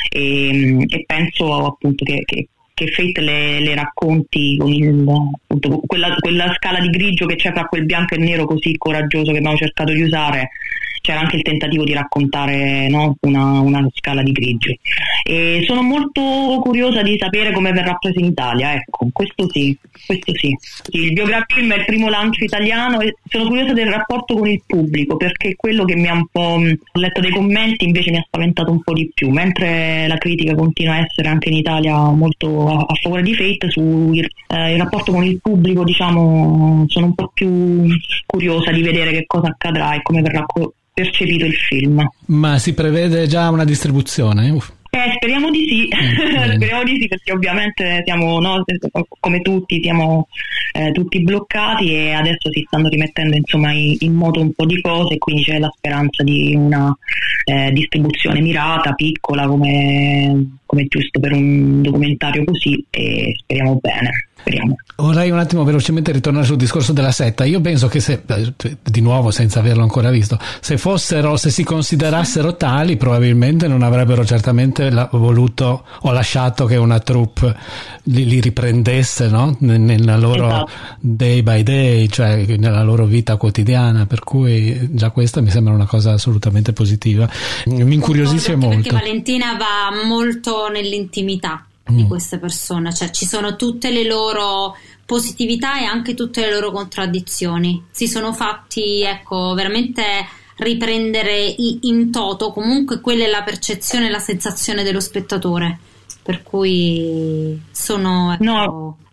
Speaker 10: e, e penso appunto che, che che Fate le, le racconti con il, appunto, quella, quella scala di grigio che c'è tra quel bianco e nero così coraggioso che abbiamo cercato di usare. C'era anche il tentativo di raccontare, no, una, una scala di grigio, e sono molto curiosa di sapere come verrà preso in Italia, ecco, questo sì, questo sì. Il Biografilm è il primo lancio italiano e sono curiosa del rapporto con il pubblico, perché quello che mi ha un po', ho letto dei commenti, invece mi ha spaventato un po' di più, mentre la critica continua a essere anche in Italia molto a, a favore di Fate, sul eh, il rapporto con il pubblico, diciamo, sono un po' più curiosa di vedere che cosa accadrà e come verrà co- percepito il film.
Speaker 8: Ma si prevede già una distribuzione? Uff.
Speaker 10: Eh, speriamo di sì, mm. speriamo di sì, perché ovviamente siamo, no, come tutti, siamo eh, tutti bloccati, e adesso si stanno rimettendo insomma in, in moto un po' di cose, quindi c'è la speranza di una eh, distribuzione mirata, piccola, come, come è giusto per un documentario così, e speriamo bene. Speriamo.
Speaker 8: Vorrei un attimo velocemente ritornare sul discorso della setta. Io penso che se, di nuovo senza averlo ancora visto, se fossero, se si considerassero tali, probabilmente non avrebbero certamente la, voluto o lasciato che una troupe li, li riprendesse, no? Nella loro esatto. day by day, cioè nella loro vita quotidiana, per cui già questa mi sembra una cosa assolutamente positiva. Mi incuriosisce molto.
Speaker 3: Perché Valentina va molto nell'intimità di queste persone, cioè ci sono tutte le loro positività e anche tutte le loro contraddizioni. Si sono fatti, ecco, veramente riprendere in toto, comunque quella è la percezione e la sensazione dello spettatore, per cui sono, ecco,
Speaker 10: no,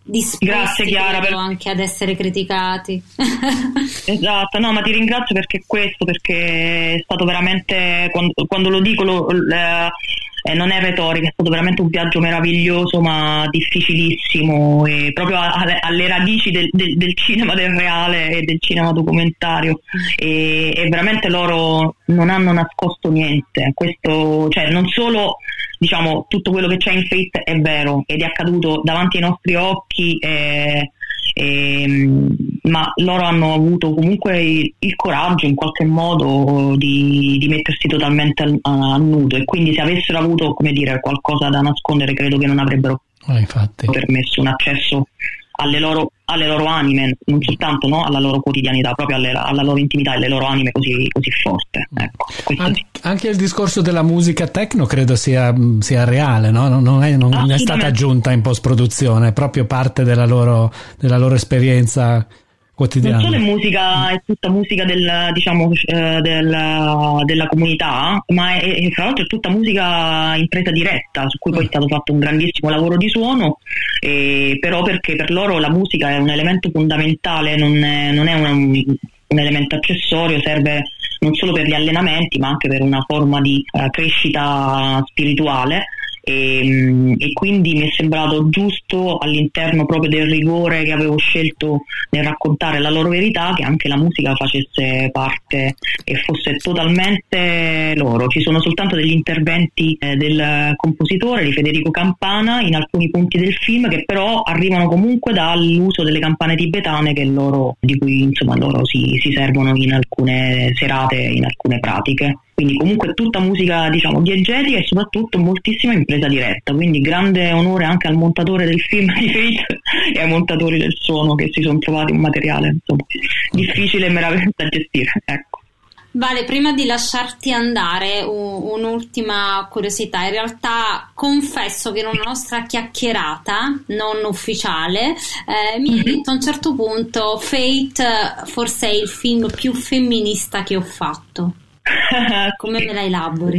Speaker 3: disposti,
Speaker 10: grazie Chiara per...
Speaker 3: anche ad essere criticati.
Speaker 10: Esatto, no, ma ti ringrazio perché questo, perché è stato veramente, quando, quando lo dico lo, le, eh, non è retorica, è stato veramente un viaggio meraviglioso ma difficilissimo, e proprio alle, alle radici del, del, del cinema del reale e del cinema documentario, e, e veramente loro non hanno nascosto niente. Questo, cioè, non solo, diciamo, tutto quello che c'è in Fate è vero ed è accaduto davanti ai nostri occhi, eh, eh, ma loro hanno avuto comunque il, il coraggio in qualche modo di, di mettersi totalmente a, a nudo, e quindi se avessero avuto, come dire, qualcosa da nascondere, credo che non avrebbero
Speaker 8: oh, infatti. permesso
Speaker 10: un accesso alle loro, alle loro anime, non soltanto, no, alla loro quotidianità, proprio alle, alla loro intimità e alle loro anime così, così forte. Ecco,
Speaker 8: An- sì. Anche il discorso della musica techno credo sia, sia reale, no? Non, è, non è stata aggiunta in post-produzione, è proprio parte della loro, della loro esperienza quotidiana.
Speaker 10: Non solo è musica, è tutta musica del, diciamo, eh, del, della comunità, ma è, è, fra l'altro è tutta musica in presa diretta, su cui poi è stato fatto un grandissimo lavoro di suono, eh, però perché per loro la musica è un elemento fondamentale, non è, non è un, un elemento accessorio, serve non solo per gli allenamenti ma anche per una forma di uh, crescita spirituale. E, e quindi mi è sembrato giusto, all'interno proprio del rigore che avevo scelto nel raccontare la loro verità, che anche la musica facesse parte e fosse totalmente loro. Ci sono soltanto degli interventi eh, del compositore, di Federico Campana, in alcuni punti del film, che però arrivano comunque dall'uso delle campane tibetane che loro, di cui insomma loro si, si servono in alcune serate, in alcune pratiche. Quindi comunque tutta musica, diciamo, diegetica e soprattutto moltissima in presa diretta, quindi grande onore anche al montatore del film di Fate e ai montatori del suono, che si sono trovati un materiale, insomma, difficile e meraviglioso da gestire, ecco.
Speaker 3: Vale, prima di lasciarti andare un, un'ultima curiosità. In realtà confesso che in una nostra chiacchierata non ufficiale eh, mi hai detto a un certo punto: Fate forse è il film più femminista che ho fatto. Come me la elabori?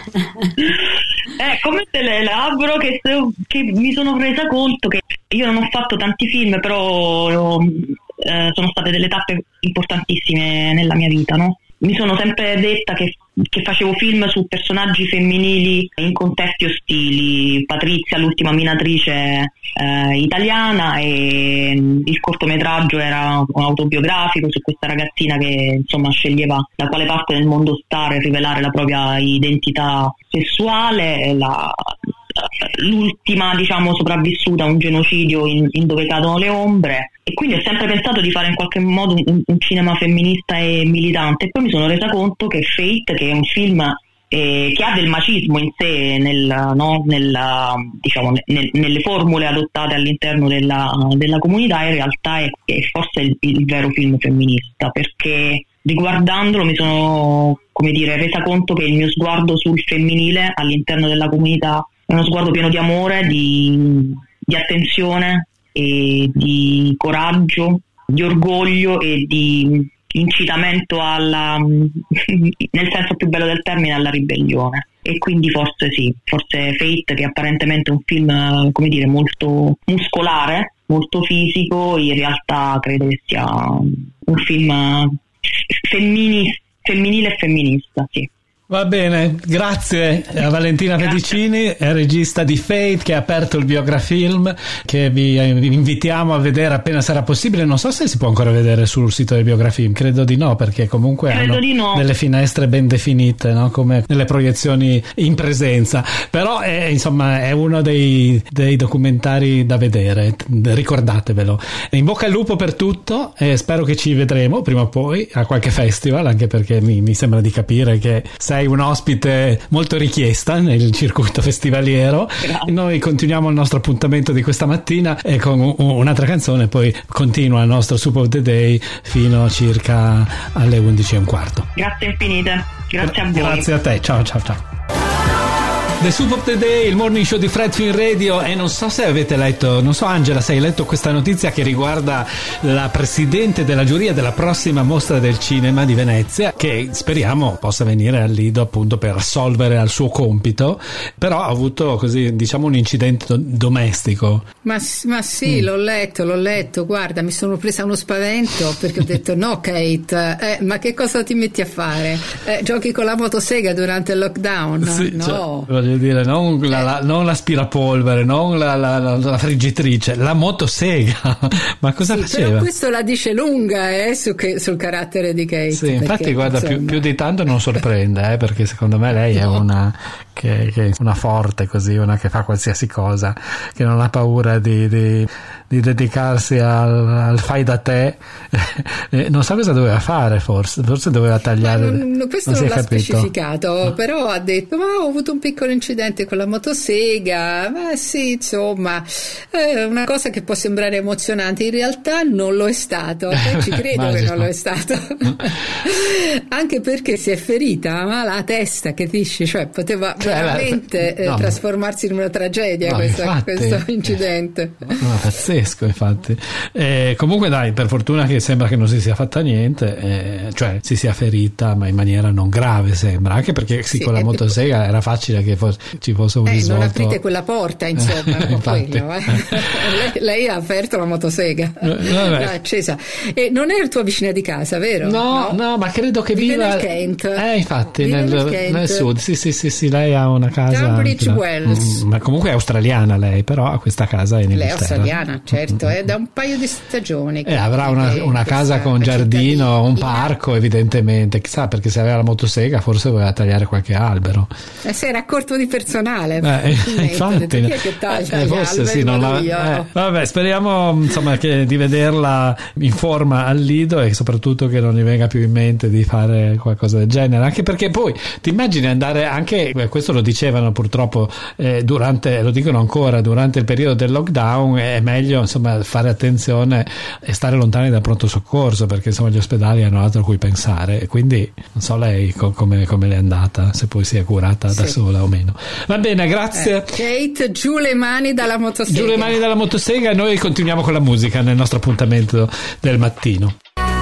Speaker 10: eh, come te la elaboro? Che, che mi sono resa conto che io non ho fatto tanti film, però eh, sono state delle tappe importantissime nella mia vita, no? Mi sono sempre detta che, che facevo film su personaggi femminili in contesti ostili. Patrizia, l'ultima minatrice eh, italiana, e il cortometraggio era un autobiografico su questa ragazzina che insomma sceglieva da quale parte del mondo stare e rivelare la propria identità sessuale. La, l'ultima, diciamo, sopravvissuta a un genocidio in, in Dove cadono le ombre, e quindi ho sempre pensato di fare in qualche modo un, un cinema femminista e militante, e poi mi sono resa conto che Fate, che è un film eh, che ha del macismo in sé, nel, no, nel, diciamo, nel, nelle formule adottate all'interno della, della comunità, in realtà è, è forse il, il vero film femminista, perché riguardandolo mi sono, come dire, resa conto che il mio sguardo sul femminile all'interno della comunità è uno sguardo pieno di amore, di, di attenzione e di coraggio, di orgoglio e di incitamento alla, nel senso più bello del termine, alla ribellione. E quindi forse sì, forse Fate, che apparentemente è un film, come dire, molto muscolare, molto fisico, in realtà credo che sia un film femminile, femminile e femminista, sì.
Speaker 8: Va bene, grazie a Valentina Pedicini, regista di Fate, che ha aperto il Biografilm, che vi invitiamo a vedere appena sarà possibile. Non so se si può ancora vedere sul sito del Biografilm, credo di no, perché comunque credo hanno di no. delle finestre ben definite, no? Come nelle proiezioni in presenza, però è, insomma, è uno dei, dei documentari da vedere, ricordatevelo. In bocca al lupo per tutto, e spero che ci vedremo prima o poi a qualche festival, anche perché mi, mi sembra di capire che sei un ospite molto richiesta nel circuito festivaliero. Grazie. Noi continuiamo il nostro appuntamento di questa mattina e con un, un'altra canzone, poi continua il nostro Soup of the Day fino circa alle undici e un quarto.
Speaker 10: Grazie infinite, grazie a voi.
Speaker 8: Grazie a te, ciao ciao ciao. The Soup of the Day, il morning show di Fred Film Radio. E non so se avete letto, non so Angela se hai letto questa notizia che riguarda la presidente della giuria della prossima mostra del cinema di Venezia, che speriamo possa venire al Lido appunto per assolvere al suo compito, però ha avuto così diciamo un incidente do- domestico.
Speaker 9: Ma, ma sì, mm. l'ho letto, l'ho letto, guarda, mi sono presa uno spavento perché ho detto no Kate, eh, ma che cosa ti metti a fare? Eh, giochi con la motosega durante il lockdown?
Speaker 8: Sì,
Speaker 9: no.
Speaker 8: Cioè, voglio dire, non, la, la, non l'aspirapolvere, non la, la, la, la friggitrice, la motosega. Ma cosa
Speaker 9: sì,
Speaker 8: faceva?
Speaker 9: Però questo la dice lunga eh, su che, sul carattere di Kate.
Speaker 8: Sì, infatti
Speaker 9: perché,
Speaker 8: guarda,
Speaker 9: insomma...
Speaker 8: più, più di tanto non sorprende, eh, perché secondo me lei è una che, che una forte così, una che fa qualsiasi cosa, che non ha paura di, di, di dedicarsi al, al fai da te. Non so cosa doveva fare, forse forse doveva tagliare.
Speaker 9: Non, questo non, non l'ha capito. specificato, però ha detto ma ho avuto un piccolo incidente con la motosega, ma sì, insomma, è una cosa che può sembrare emozionante, in realtà non lo è stato, e ci credo che non lo è stato. Anche perché si è ferita, ma la testa, che dici, cioè poteva cioè, veramente la... no, trasformarsi in una tragedia no, questa, infatti, questo incidente.
Speaker 8: No, pazzesco, infatti. Eh, comunque dai, per fortuna che sembra che non si sia fatta niente, eh, cioè si sia ferita, ma in maniera non grave sembra, anche perché sì, sì, con la motosega era facile che fosse, ci fosse un
Speaker 9: eh,
Speaker 8: risvolto.
Speaker 9: Non aprite quella porta, insomma, un po' quello, eh. lei, lei ha aperto la motosega, l'ha accesa. E non è il tuo vicina di casa, vero?
Speaker 8: No, no, no, ma credo che
Speaker 9: vive
Speaker 8: viva
Speaker 9: nel Kent.
Speaker 8: Eh, infatti,
Speaker 9: vive
Speaker 8: nel,
Speaker 9: nel, Kent.
Speaker 8: nel sud. Sì, sì, sì, sì, lei ha una casa.
Speaker 9: Tunbridge Wells.
Speaker 8: Mm, ma comunque è australiana lei, però ha questa casa in
Speaker 9: Inghilterra.
Speaker 8: Lei è
Speaker 9: australiana, certo, è da un paio di stagioni.
Speaker 8: E eh, avrà una, una casa con giardino, un parco, evidentemente. Chissà, perché se aveva la motosega forse voleva tagliare qualche albero.
Speaker 9: E si era a corto di personale.
Speaker 8: Eh, infatti,
Speaker 9: chi è che taglia
Speaker 8: eh,
Speaker 9: gli
Speaker 8: forse
Speaker 9: alberi?
Speaker 8: sì, non la, eh, vabbè, speriamo insomma che, di vederla in forma al Lido e soprattutto che non gli venga più in mente di fare qualcosa del genere, anche perché poi ti immagini andare anche, questo lo dicevano purtroppo eh, durante, lo dicono ancora, durante il periodo del lockdown è meglio insomma fare attenzione e stare lontani dal pronto soccorso, perché insomma gli ospedali hanno altro a cui pensare, e quindi non so lei co- come, come le è andata, se poi si è curata sì. da sola o meno. Va bene, grazie.
Speaker 9: Eh, Kate, giù le mani dalla motosega.
Speaker 8: Giù le mani dalla motosega e noi continuiamo con la musica nel nostro appuntamento del mattino.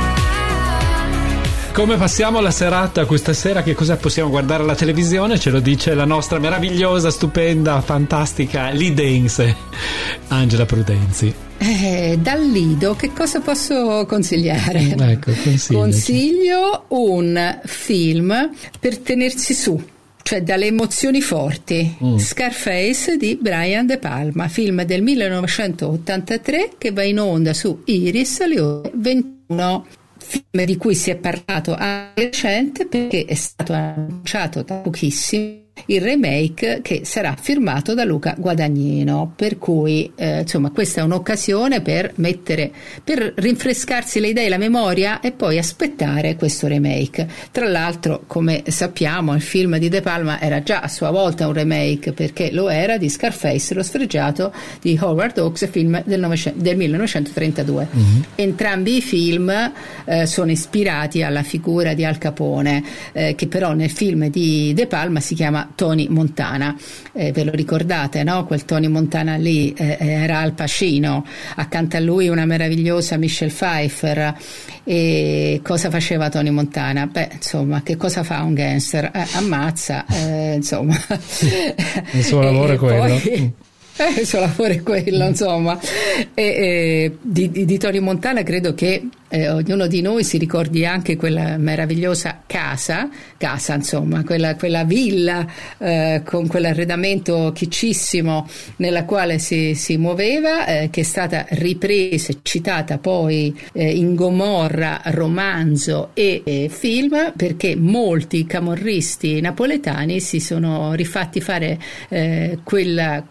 Speaker 8: Come passiamo la serata questa sera? Che cosa possiamo guardare alla televisione? Ce lo dice la nostra meravigliosa, stupenda, fantastica Lidense Angela Prudenzi.
Speaker 9: Eh, dal Lido che cosa posso consigliare?
Speaker 8: Ecco,
Speaker 9: consiglio un film per tenersi su, cioè dalle emozioni forti. mm. Scarface di Brian De Palma, film del millenovecentottantatré che va in onda su Iris alle ore ventuno. Film di cui si è parlato anche recente perché è stato annunciato da pochissimo il remake che sarà firmato da Luca Guadagnino, per cui eh, insomma questa è un'occasione per mettere, per rinfrescarsi le idee e la memoria e poi aspettare questo remake. Tra l'altro, come sappiamo, il film di De Palma era già a sua volta un remake, perché lo era di Scarface, lo sfregiato di Howard Hawks, film del, novecento, del millenovecentotrentadue. Mm-hmm. Entrambi i film eh, sono ispirati alla figura di Al Capone, eh, che però nel film di De Palma si chiama Tony Montana. Eh, ve lo ricordate, no? Quel Tony Montana lì eh, era Al Pacino, accanto a lui una meravigliosa Michelle Pfeiffer. E cosa faceva Tony Montana? Beh, insomma, che cosa fa un gangster? Eh, ammazza, eh, insomma.
Speaker 8: Il suo lavoro è quello.
Speaker 9: Poi, Eh, il suo lavoro è quello, insomma. E, e, di, di, di Tony Montana credo che eh, ognuno di noi si ricordi anche quella meravigliosa casa, casa insomma, quella, quella villa eh, con quell'arredamento chiccissimo nella quale si, si muoveva, eh, che è stata ripresa e citata poi eh, in Gomorra, romanzo e eh, film, perché molti camorristi napoletani si sono rifatti fare eh, quella, non proprio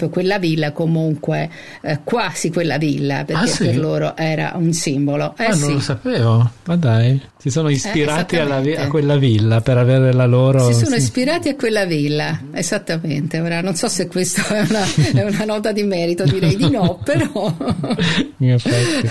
Speaker 9: proprio quella villa comunque eh, quasi quella villa, perché
Speaker 8: ah, sì?
Speaker 9: per loro era un simbolo. Eh,
Speaker 8: ah,
Speaker 9: sì.
Speaker 8: non lo sapevo, ma dai, si sono ispirati
Speaker 9: eh,
Speaker 8: alla vi- a quella villa per avere la loro...
Speaker 9: Si sono
Speaker 8: sì.
Speaker 9: ispirati a quella villa, esattamente. Ora non so se questa è una, è una nota di merito, direi di no, però...
Speaker 8: In effetti.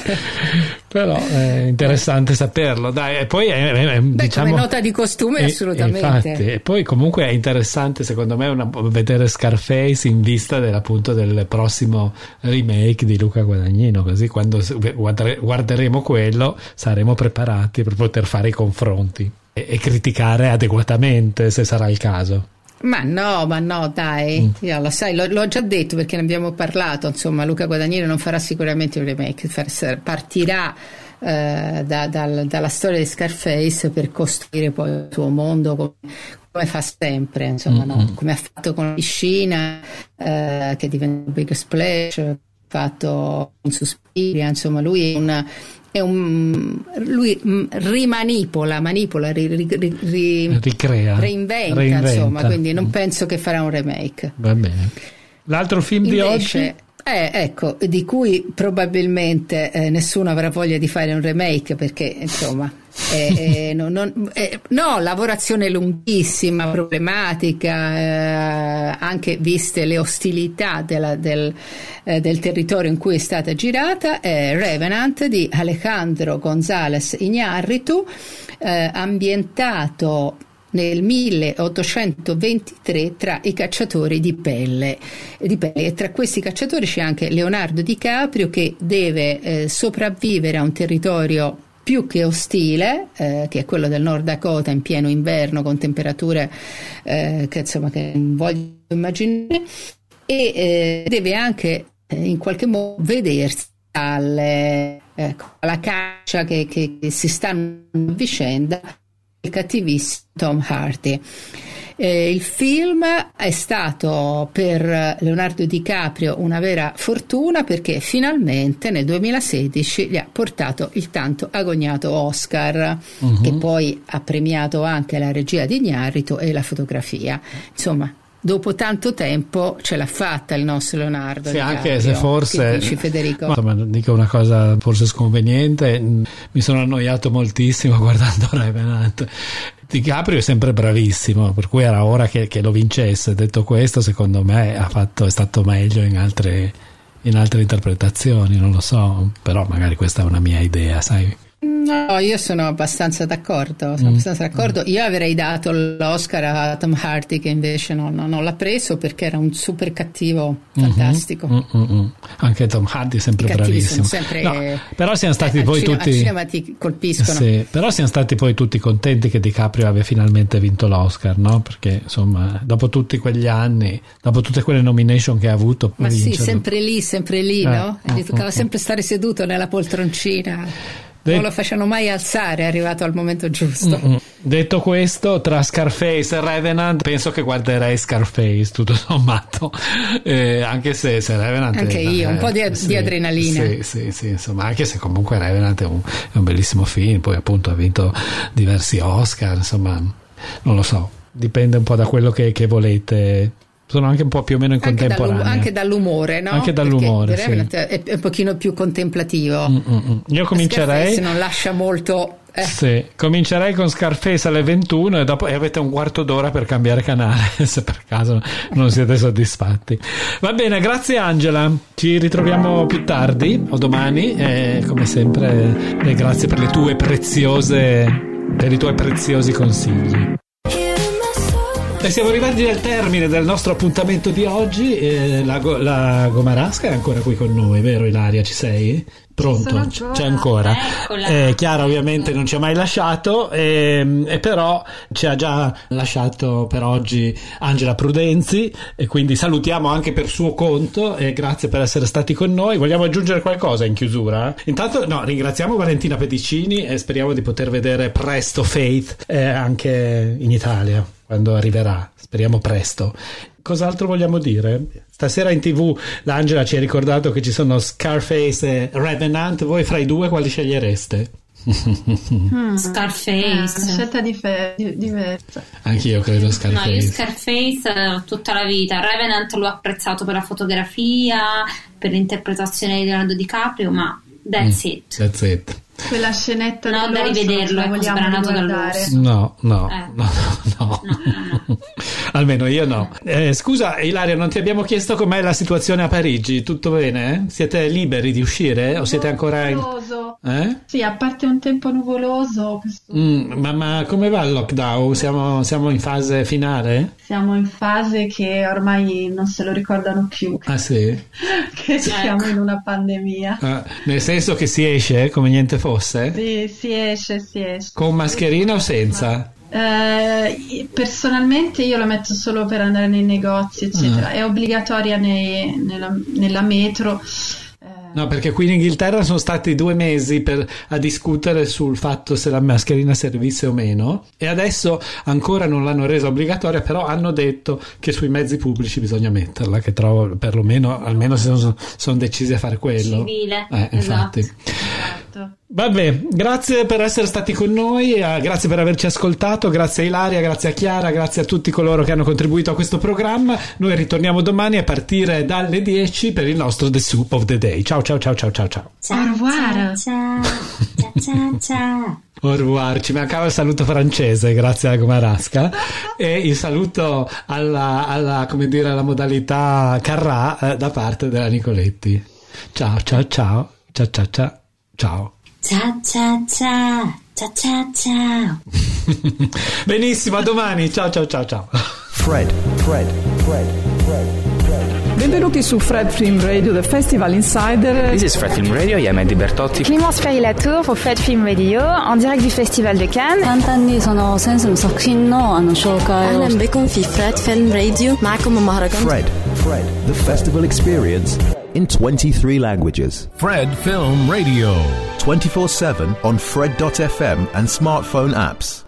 Speaker 8: Però è interessante saperlo, dai, e poi è, è, è,
Speaker 9: Beh,
Speaker 8: diciamo,
Speaker 9: come nota di costume
Speaker 8: e,
Speaker 9: assolutamente.
Speaker 8: Infatti, e poi comunque è interessante secondo me una, vedere Scarface in vista dell'appunto del prossimo remake di Luca Guadagnino, così quando guardare, guarderemo quello saremo preparati per poter fare i confronti e, e criticare adeguatamente se sarà il caso.
Speaker 9: Ma no, ma no, dai, mm. Io lo sai, l'ho, l'ho già detto perché ne abbiamo parlato, insomma, Luca Guadagnino non farà sicuramente un remake, partirà eh, da, dal, dalla storia di Scarface per costruire poi il suo mondo come, come fa sempre, insomma, mm-hmm. no? Come ha fatto con la piscina, eh, che diventa un big splash, ha fatto un Suspiria, insomma, lui è un... È un, lui rimanipola, manipola, ri, ri, ri,
Speaker 8: ricrea,
Speaker 9: reinventa,
Speaker 8: reinventa,
Speaker 9: insomma, quindi non penso che farà un remake.
Speaker 8: Va bene. L'altro film
Speaker 9: Invece,
Speaker 8: di oggi?
Speaker 9: Eh, ecco, di cui probabilmente eh, nessuno avrà voglia di fare un remake perché, insomma, eh, eh, no, non, eh, no, lavorazione lunghissima, problematica, eh, anche viste le ostilità della, del, eh, del territorio in cui è stata girata, è Revenant di Alejandro González Iñárritu, eh, ambientato nel milleottocentoventitré tra i cacciatori di pelle, di pelle e tra questi cacciatori c'è anche Leonardo DiCaprio che deve eh, sopravvivere a un territorio più che ostile, eh, che è quello del Nord Dakota in pieno inverno con temperature eh, che insomma che non voglio immaginare, e eh, deve anche eh, in qualche modo vedersi alle, eh, alla caccia che, che, che si stanno a vicenda il cattivissimo Tom Hardy. Eh, il film è stato per Leonardo DiCaprio una vera fortuna perché finalmente nel duemilasedici gli ha portato il tanto agognato Oscar, uh-huh. che poi ha premiato anche la regia di Iñárritu e la fotografia. Insomma, dopo tanto tempo ce l'ha fatta il nostro Leonardo.
Speaker 8: Sì,
Speaker 9: DiCaprio,
Speaker 8: anche se forse
Speaker 9: Federico.
Speaker 8: Insomma, dico una cosa forse sconveniente, mi sono annoiato moltissimo guardando Revenant. DiCaprio è sempre bravissimo, per cui era ora che, che lo vincesse. Detto questo, secondo me ha fatto, è stato meglio in altre, in altre interpretazioni, non lo so, però magari questa è una mia idea, sai.
Speaker 9: No, io sono abbastanza d'accordo, sono mm. abbastanza d'accordo. Io avrei dato l'Oscar a Tom Hardy che invece non, non, non l'ha preso perché era un super cattivo fantastico.
Speaker 8: Mm-hmm. Mm-hmm. Anche Tom Hardy è sempre bravissimo.
Speaker 9: Sempre,
Speaker 8: no, però siamo stati
Speaker 9: eh,
Speaker 8: poi
Speaker 9: cinema,
Speaker 8: tutti
Speaker 9: al cinema ti colpiscono.
Speaker 8: Sì, però siamo stati poi tutti contenti che DiCaprio abbia finalmente vinto l'Oscar, no? Perché insomma, dopo tutti quegli anni, dopo tutte quelle nomination che ha avuto,
Speaker 9: ma sì,
Speaker 8: vincerlo.
Speaker 9: sempre lì, sempre lì, eh, no? Gli toccava mm-hmm. sempre stare seduto nella poltroncina. Non lo facciano mai alzare, è arrivato al momento giusto.
Speaker 8: Mm-hmm. Detto questo, tra Scarface e Revenant penso che guarderei Scarface tutto sommato, eh, anche se, se Revenant
Speaker 9: anche
Speaker 8: è,
Speaker 9: io,
Speaker 8: eh,
Speaker 9: un po' di,
Speaker 8: sì,
Speaker 9: di adrenalina.
Speaker 8: Sì, sì, sì, insomma, anche se comunque Revenant è un, è un bellissimo film, poi appunto ha vinto diversi Oscar, insomma, non lo so, dipende un po' da quello che, che volete. Sono anche un po' più o meno in
Speaker 9: anche
Speaker 8: contemporanea.
Speaker 9: Dall'um- anche dall'umore, no?
Speaker 8: Anche dall'umore, sì.
Speaker 9: È, è un pochino più contemplativo.
Speaker 8: Mm-mm. Io comincerei.
Speaker 9: Se non lascia molto. Eh.
Speaker 8: Sì, comincerei con Scarface alle ventuno e dopo e avete un quarto d'ora per cambiare canale se per caso non siete soddisfatti. Va bene, grazie Angela. Ci ritroviamo più tardi o domani e come sempre e grazie per le tue preziose per i tuoi preziosi consigli. E siamo arrivati al termine del nostro appuntamento di oggi. Eh, la, la Gomarasca è ancora qui con noi, vero Ilaria? Ci sei? Pronto? Ancora. C'è ancora. Eh, Chiara ovviamente non ci ha mai lasciato e, e però ci ha già lasciato per oggi Angela Prudenzi e quindi salutiamo anche per suo conto e grazie per essere stati con noi. Vogliamo aggiungere qualcosa in chiusura? Intanto no, ringraziamo Valentina Pedicini e speriamo di poter vedere presto Faith eh, anche in Italia quando arriverà, speriamo presto. Cos'altro vogliamo dire? Stasera in tv l'Angela ci ha ricordato che ci sono Scarface e Revenant. Voi fra i due quali scegliereste?
Speaker 3: mm. Scarface,
Speaker 6: eh, scelta dif- di- diversa.
Speaker 8: Anch'io credo Scarface.
Speaker 3: No, io Scarface tutta la vita. Revenant l'ho apprezzato per la fotografia, per l'interpretazione di Leonardo DiCaprio, ma that's
Speaker 8: mm.
Speaker 3: it.
Speaker 8: That's it.
Speaker 6: Quella scenetta
Speaker 3: no, da rivederlo, ecco, sbranato dall'orso.
Speaker 8: No, no,
Speaker 3: eh.
Speaker 8: no, no, no.
Speaker 3: no, no, no.
Speaker 8: Almeno io no. Eh, scusa Ilaria, non ti abbiamo chiesto com'è la situazione a Parigi, tutto bene? Siete liberi di uscire o siete ancora in...
Speaker 6: Eh? Sì, a parte un tempo nuvoloso. Questo...
Speaker 8: Mm, ma, ma come va il lockdown? Siamo, siamo in fase finale?
Speaker 6: Siamo in fase che ormai non se lo ricordano più.
Speaker 8: Ah sì?
Speaker 6: Che siamo ecco. in una pandemia.
Speaker 8: Ah, nel senso che si esce come niente fosse?
Speaker 6: Sì, si esce, si esce.
Speaker 8: Con mascherina o senza?
Speaker 6: Eh, personalmente io la metto solo per andare nei negozi, eccetera. Ah. È obbligatoria nei, nella, nella metro.
Speaker 8: No, perché qui in Inghilterra sono stati due mesi per, a discutere sul fatto se la mascherina servisse o meno, e adesso ancora non l'hanno resa obbligatoria, però hanno detto che sui mezzi pubblici bisogna metterla, che trovo perlomeno, almeno se sono, sono decisi a fare quello.
Speaker 3: Civile,
Speaker 8: eh,
Speaker 3: esatto.
Speaker 8: Infatti. Vabbè, grazie per essere stati con noi, eh, grazie per averci ascoltato, grazie a Ilaria, grazie a Chiara, grazie a tutti coloro che hanno contribuito a questo programma. Noi ritorniamo domani a partire dalle dieci per il nostro The Soup of the Day. Ciao ciao ciao ciao ciao ciao.
Speaker 3: Ciao, au revoir. Ciao ciao ciao ciao.
Speaker 8: Au revoir. Ci mancava il saluto francese, grazie a Gomarasca, e il saluto alla, alla come dire alla modalità Carrà eh, da parte della Nicoletti. Ciao ciao ciao ciao ciao ciao ciao.
Speaker 3: Ciao ciao ciao ciao ciao ciao.
Speaker 8: Benissimo, a domani. Ciao ciao ciao ciao.
Speaker 7: Fred, Fred, Fred, Fred, Fred.
Speaker 11: Benvenuti su Fred Film Radio, the Festival Insider.
Speaker 12: This is Fred Film Radio, io Eddie Bertotti.
Speaker 13: Clémence Ferry-Latour pour Fred Film Radio, en direct du Festival de Cannes.
Speaker 14: 簡単にそのセンスの作品のあの紹介を。
Speaker 15: أهلا بكم في Fred Film Radio. معكم مهرجان
Speaker 7: Fred, Fred, the festival experience in twenty-three languages.
Speaker 16: Fred Film Radio.
Speaker 7: twenty-four seven on Fred dot f m and smartphone apps.